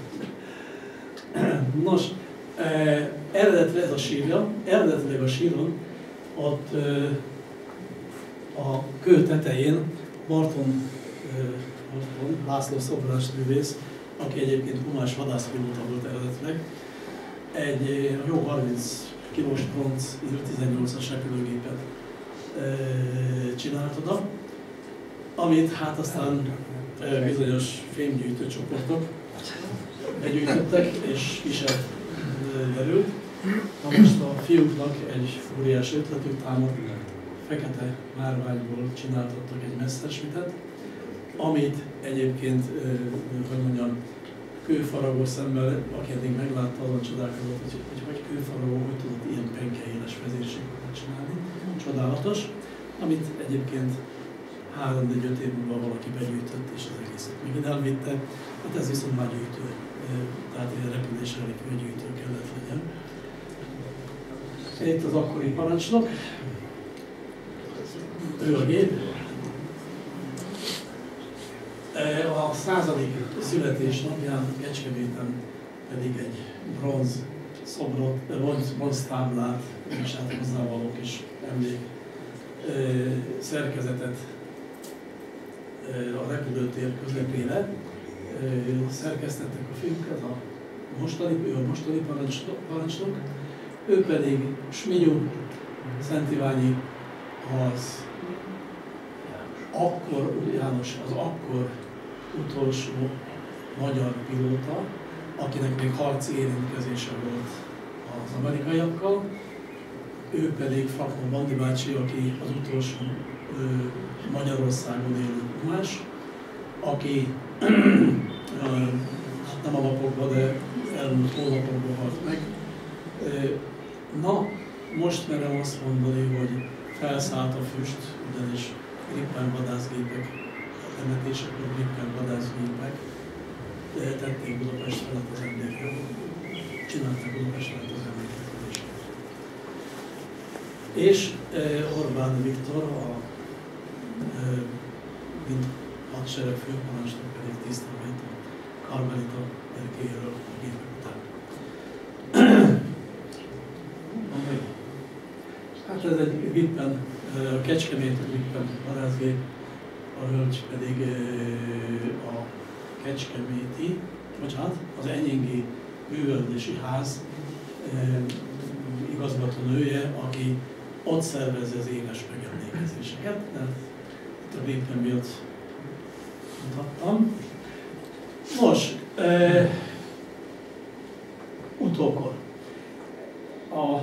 Nos, e, eredetileg ez a sírja, eredetileg a síron ott e, a kő tetején Barton, Barton László szobrásművész, aki egyébként humás vadászpilóta volt eredetileg, egy jó harminc kilós bronz tizennyolcas repülőgépet csinált oda, amit hát aztán bizonyos fémgyűjtő csoportok begyűjtöttek, és ki sem derült. Na most a fiúknak egy óriási ötletük támadt, fekete márványból csináltattak egy Messerschmittet, amit egyébként, hogy mondjam, kőfaragó szemmel, aki eddig meglátta, azon csodálkozott, hogy hogy, hogy kőfaragó, hogy tudott ilyen penke éles vezérségeket csinálni. Csodálatos, amit egyébként három-négy-öt év múlva valaki begyűjtött, és az egészet még elvitte. Hát ez viszont már gyűjtő, tehát ilyen repülésre gyűjtő kellett legyen. Itt az akkori parancsnok. Ő a gép. A századik születésnapján Kecskeméten pedig egy bronz szobrot, bronz, bronz táblát, és hát hozzávaló kis emlék szerkezetet a repülőtér közepére szerkesztettek a fiúk, ez a mostani, ő a mostani parancsnok, ő pedig Sminyú, Szent Iványi az akkor, János az akkor utolsó magyar pilóta, akinek még harci érintkezése volt az amerikaiakkal, ő pedig Frapon Bandi bácsi, aki az utolsó ö, Magyarországon élő kumás, aki ö, nem a napokban, de elmúlt hónapokban halt meg. Ö, na, most merem azt mondani, hogy felszállt a füst, ugyanis Gripen vadászgépek, a temetésekor Gripen vadászgépek tették Budapest felett az emléket, csinálták Budapest felett az emlékeztetéseket. És e, Orbán Viktor, a, e, mint hadsereg főparancsnok pedig tisztelgett a Karmelita erkélyéről a gépek után. Hát ez egy Gripen, a Kecskemét Gripen vadászgép, a hölgy pedig a Kecskeméti, bocsánat, az Enyingi Művelődési Ház igazgatónője, aki ott szervezi az éves megemlékezéseket, tehát itt a Gripen miatt mutattam. Nos, e, utókor. A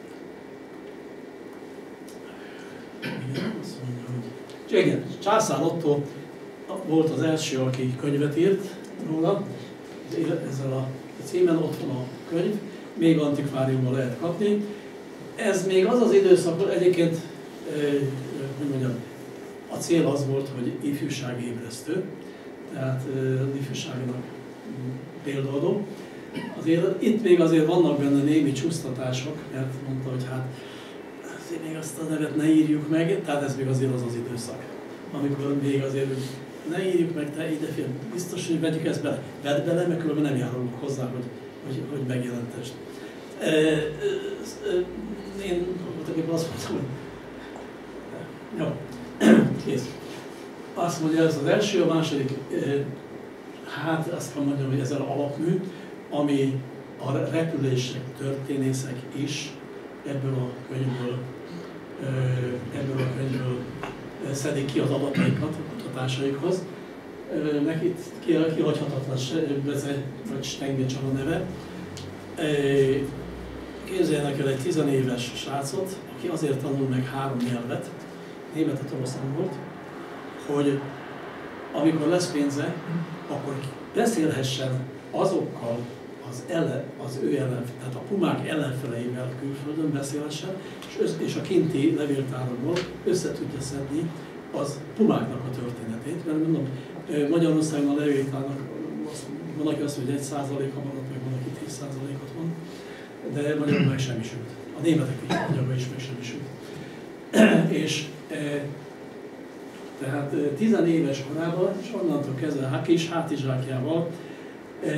igen, Császár Ottó volt az első, aki könyvet írt róla, ezzel a címen, ott van a könyv, még antikváriumban lehet kapni. Ez még az az időszak, egyébként, hogy mondjam, a cél az volt, hogy ifjúságébresztő, tehát ifjúságnak példaadó. Azért itt még azért vannak benne némi csúsztatások, mert mondta, hogy hát azért még azt a nevet ne írjuk meg, tehát ez még azért az az időszak, amikor még azért ne írjuk meg, te ide fél, biztos, hogy vegyük ezt bele. Vedd bele, mert különben nem járulunk hozzá, hogy, hogy, hogy megjelentest. E, e, e, én voltaképpen azt mondtam, hogy jó, kész. Azt mondja, ez az első, a második, e, hát azt kell mondjam, hogy ez az alapmű, ami a repülések, történészek is ebből a könyvből, ebből a könyvből szedik ki az adataikat a kutatásaikhoz. Neki kihagyhatatlan Bece vagy Stengé Csaba neve. Képzeljenek el egy tizenéves srácot, aki azért tanul meg három nyelvet, németet, orosz, angolt, hogy amikor lesz pénze, akkor beszélhessen azokkal az, ele, az ő ellen, tehát a pumák ellenfeleivel külföldön beszélhessen, és, össz, és a kinti levéltárokból össze tudja szedni az pumáknak a történetét. Mert mondom, Magyarországon a levéltárnak van, aki azt mondja, hogy egy százaléka maradt, meg van, aki tíz százalékot van, de magyarul meg semmisült. A németek is, magyarul is meg semmisült. És e, tehát tizenéves korában, és onnantól kezdve kis hátizsákjával e,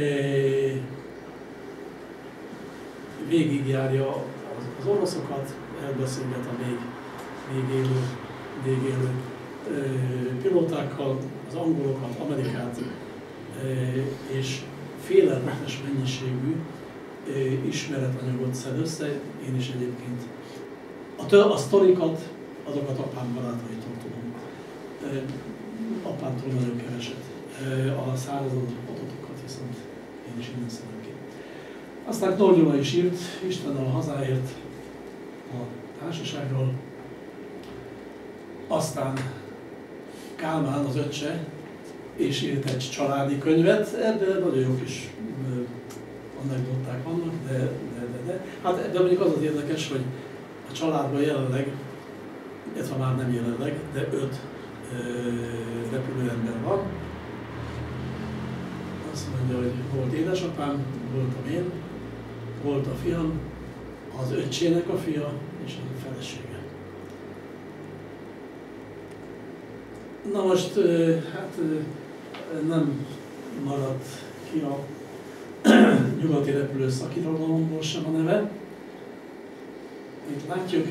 végigjárja az, az oroszokat, elbeszélget a még, még élő, még élő e, pilótákkal, az angolokat, Amerikát, e, és félelmetes mennyiségű e, ismeretanyagot szed össze. Én is egyébként a, tő, a sztorikat, azokat apám barátaitól tudom. E, apámtól nagyon keveset. E, a szárazon adatokat viszont én is innen szedem ki. Aztán Tóth Gyula is írt, Istennel a hazáért, a társaságról. Aztán Kálmán az öccse, és írt egy családi könyvet. Ebben nagyon jó kis anekdoták vannak, de, de, de, de. Hát ebben mondjuk az az érdekes, hogy a családban jelenleg, illetve már nem jelenleg, de öt ö, repülőember van. Azt mondja, hogy volt édesapám, voltam én, volt a fiam, az öccsének a fia és a felesége. Na most, hát nem maradt ki a nyugati repülő szakirodalomból sem a neve. Itt látjuk.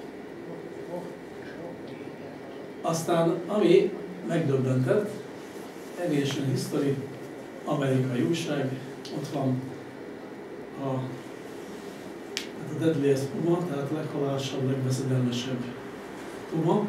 Aztán, ami megdöbbentett, Aviation History, amerikai újság, ott van a, hát The Deadliest Puma, tehát leghalálosabb, legveszedelmesebb puma.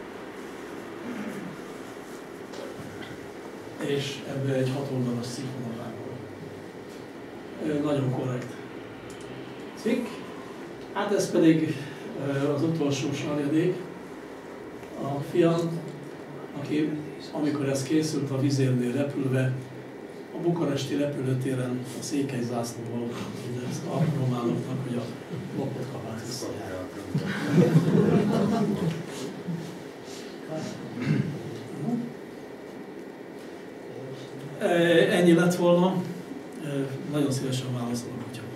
És ebbe egy hat oldalas színvonalából. Nagyon korrekt cikk. Hát ez pedig az utolsó sarjadék. A fiam, aki amikor ez készült a vizérnél repülve, a bukaresti repülőtéren a székely zászlóval, ezt a románoknak, hogy a lopott kabát visszajárják. Ennyi lett volna. Nagyon szívesen válaszolok, hogyha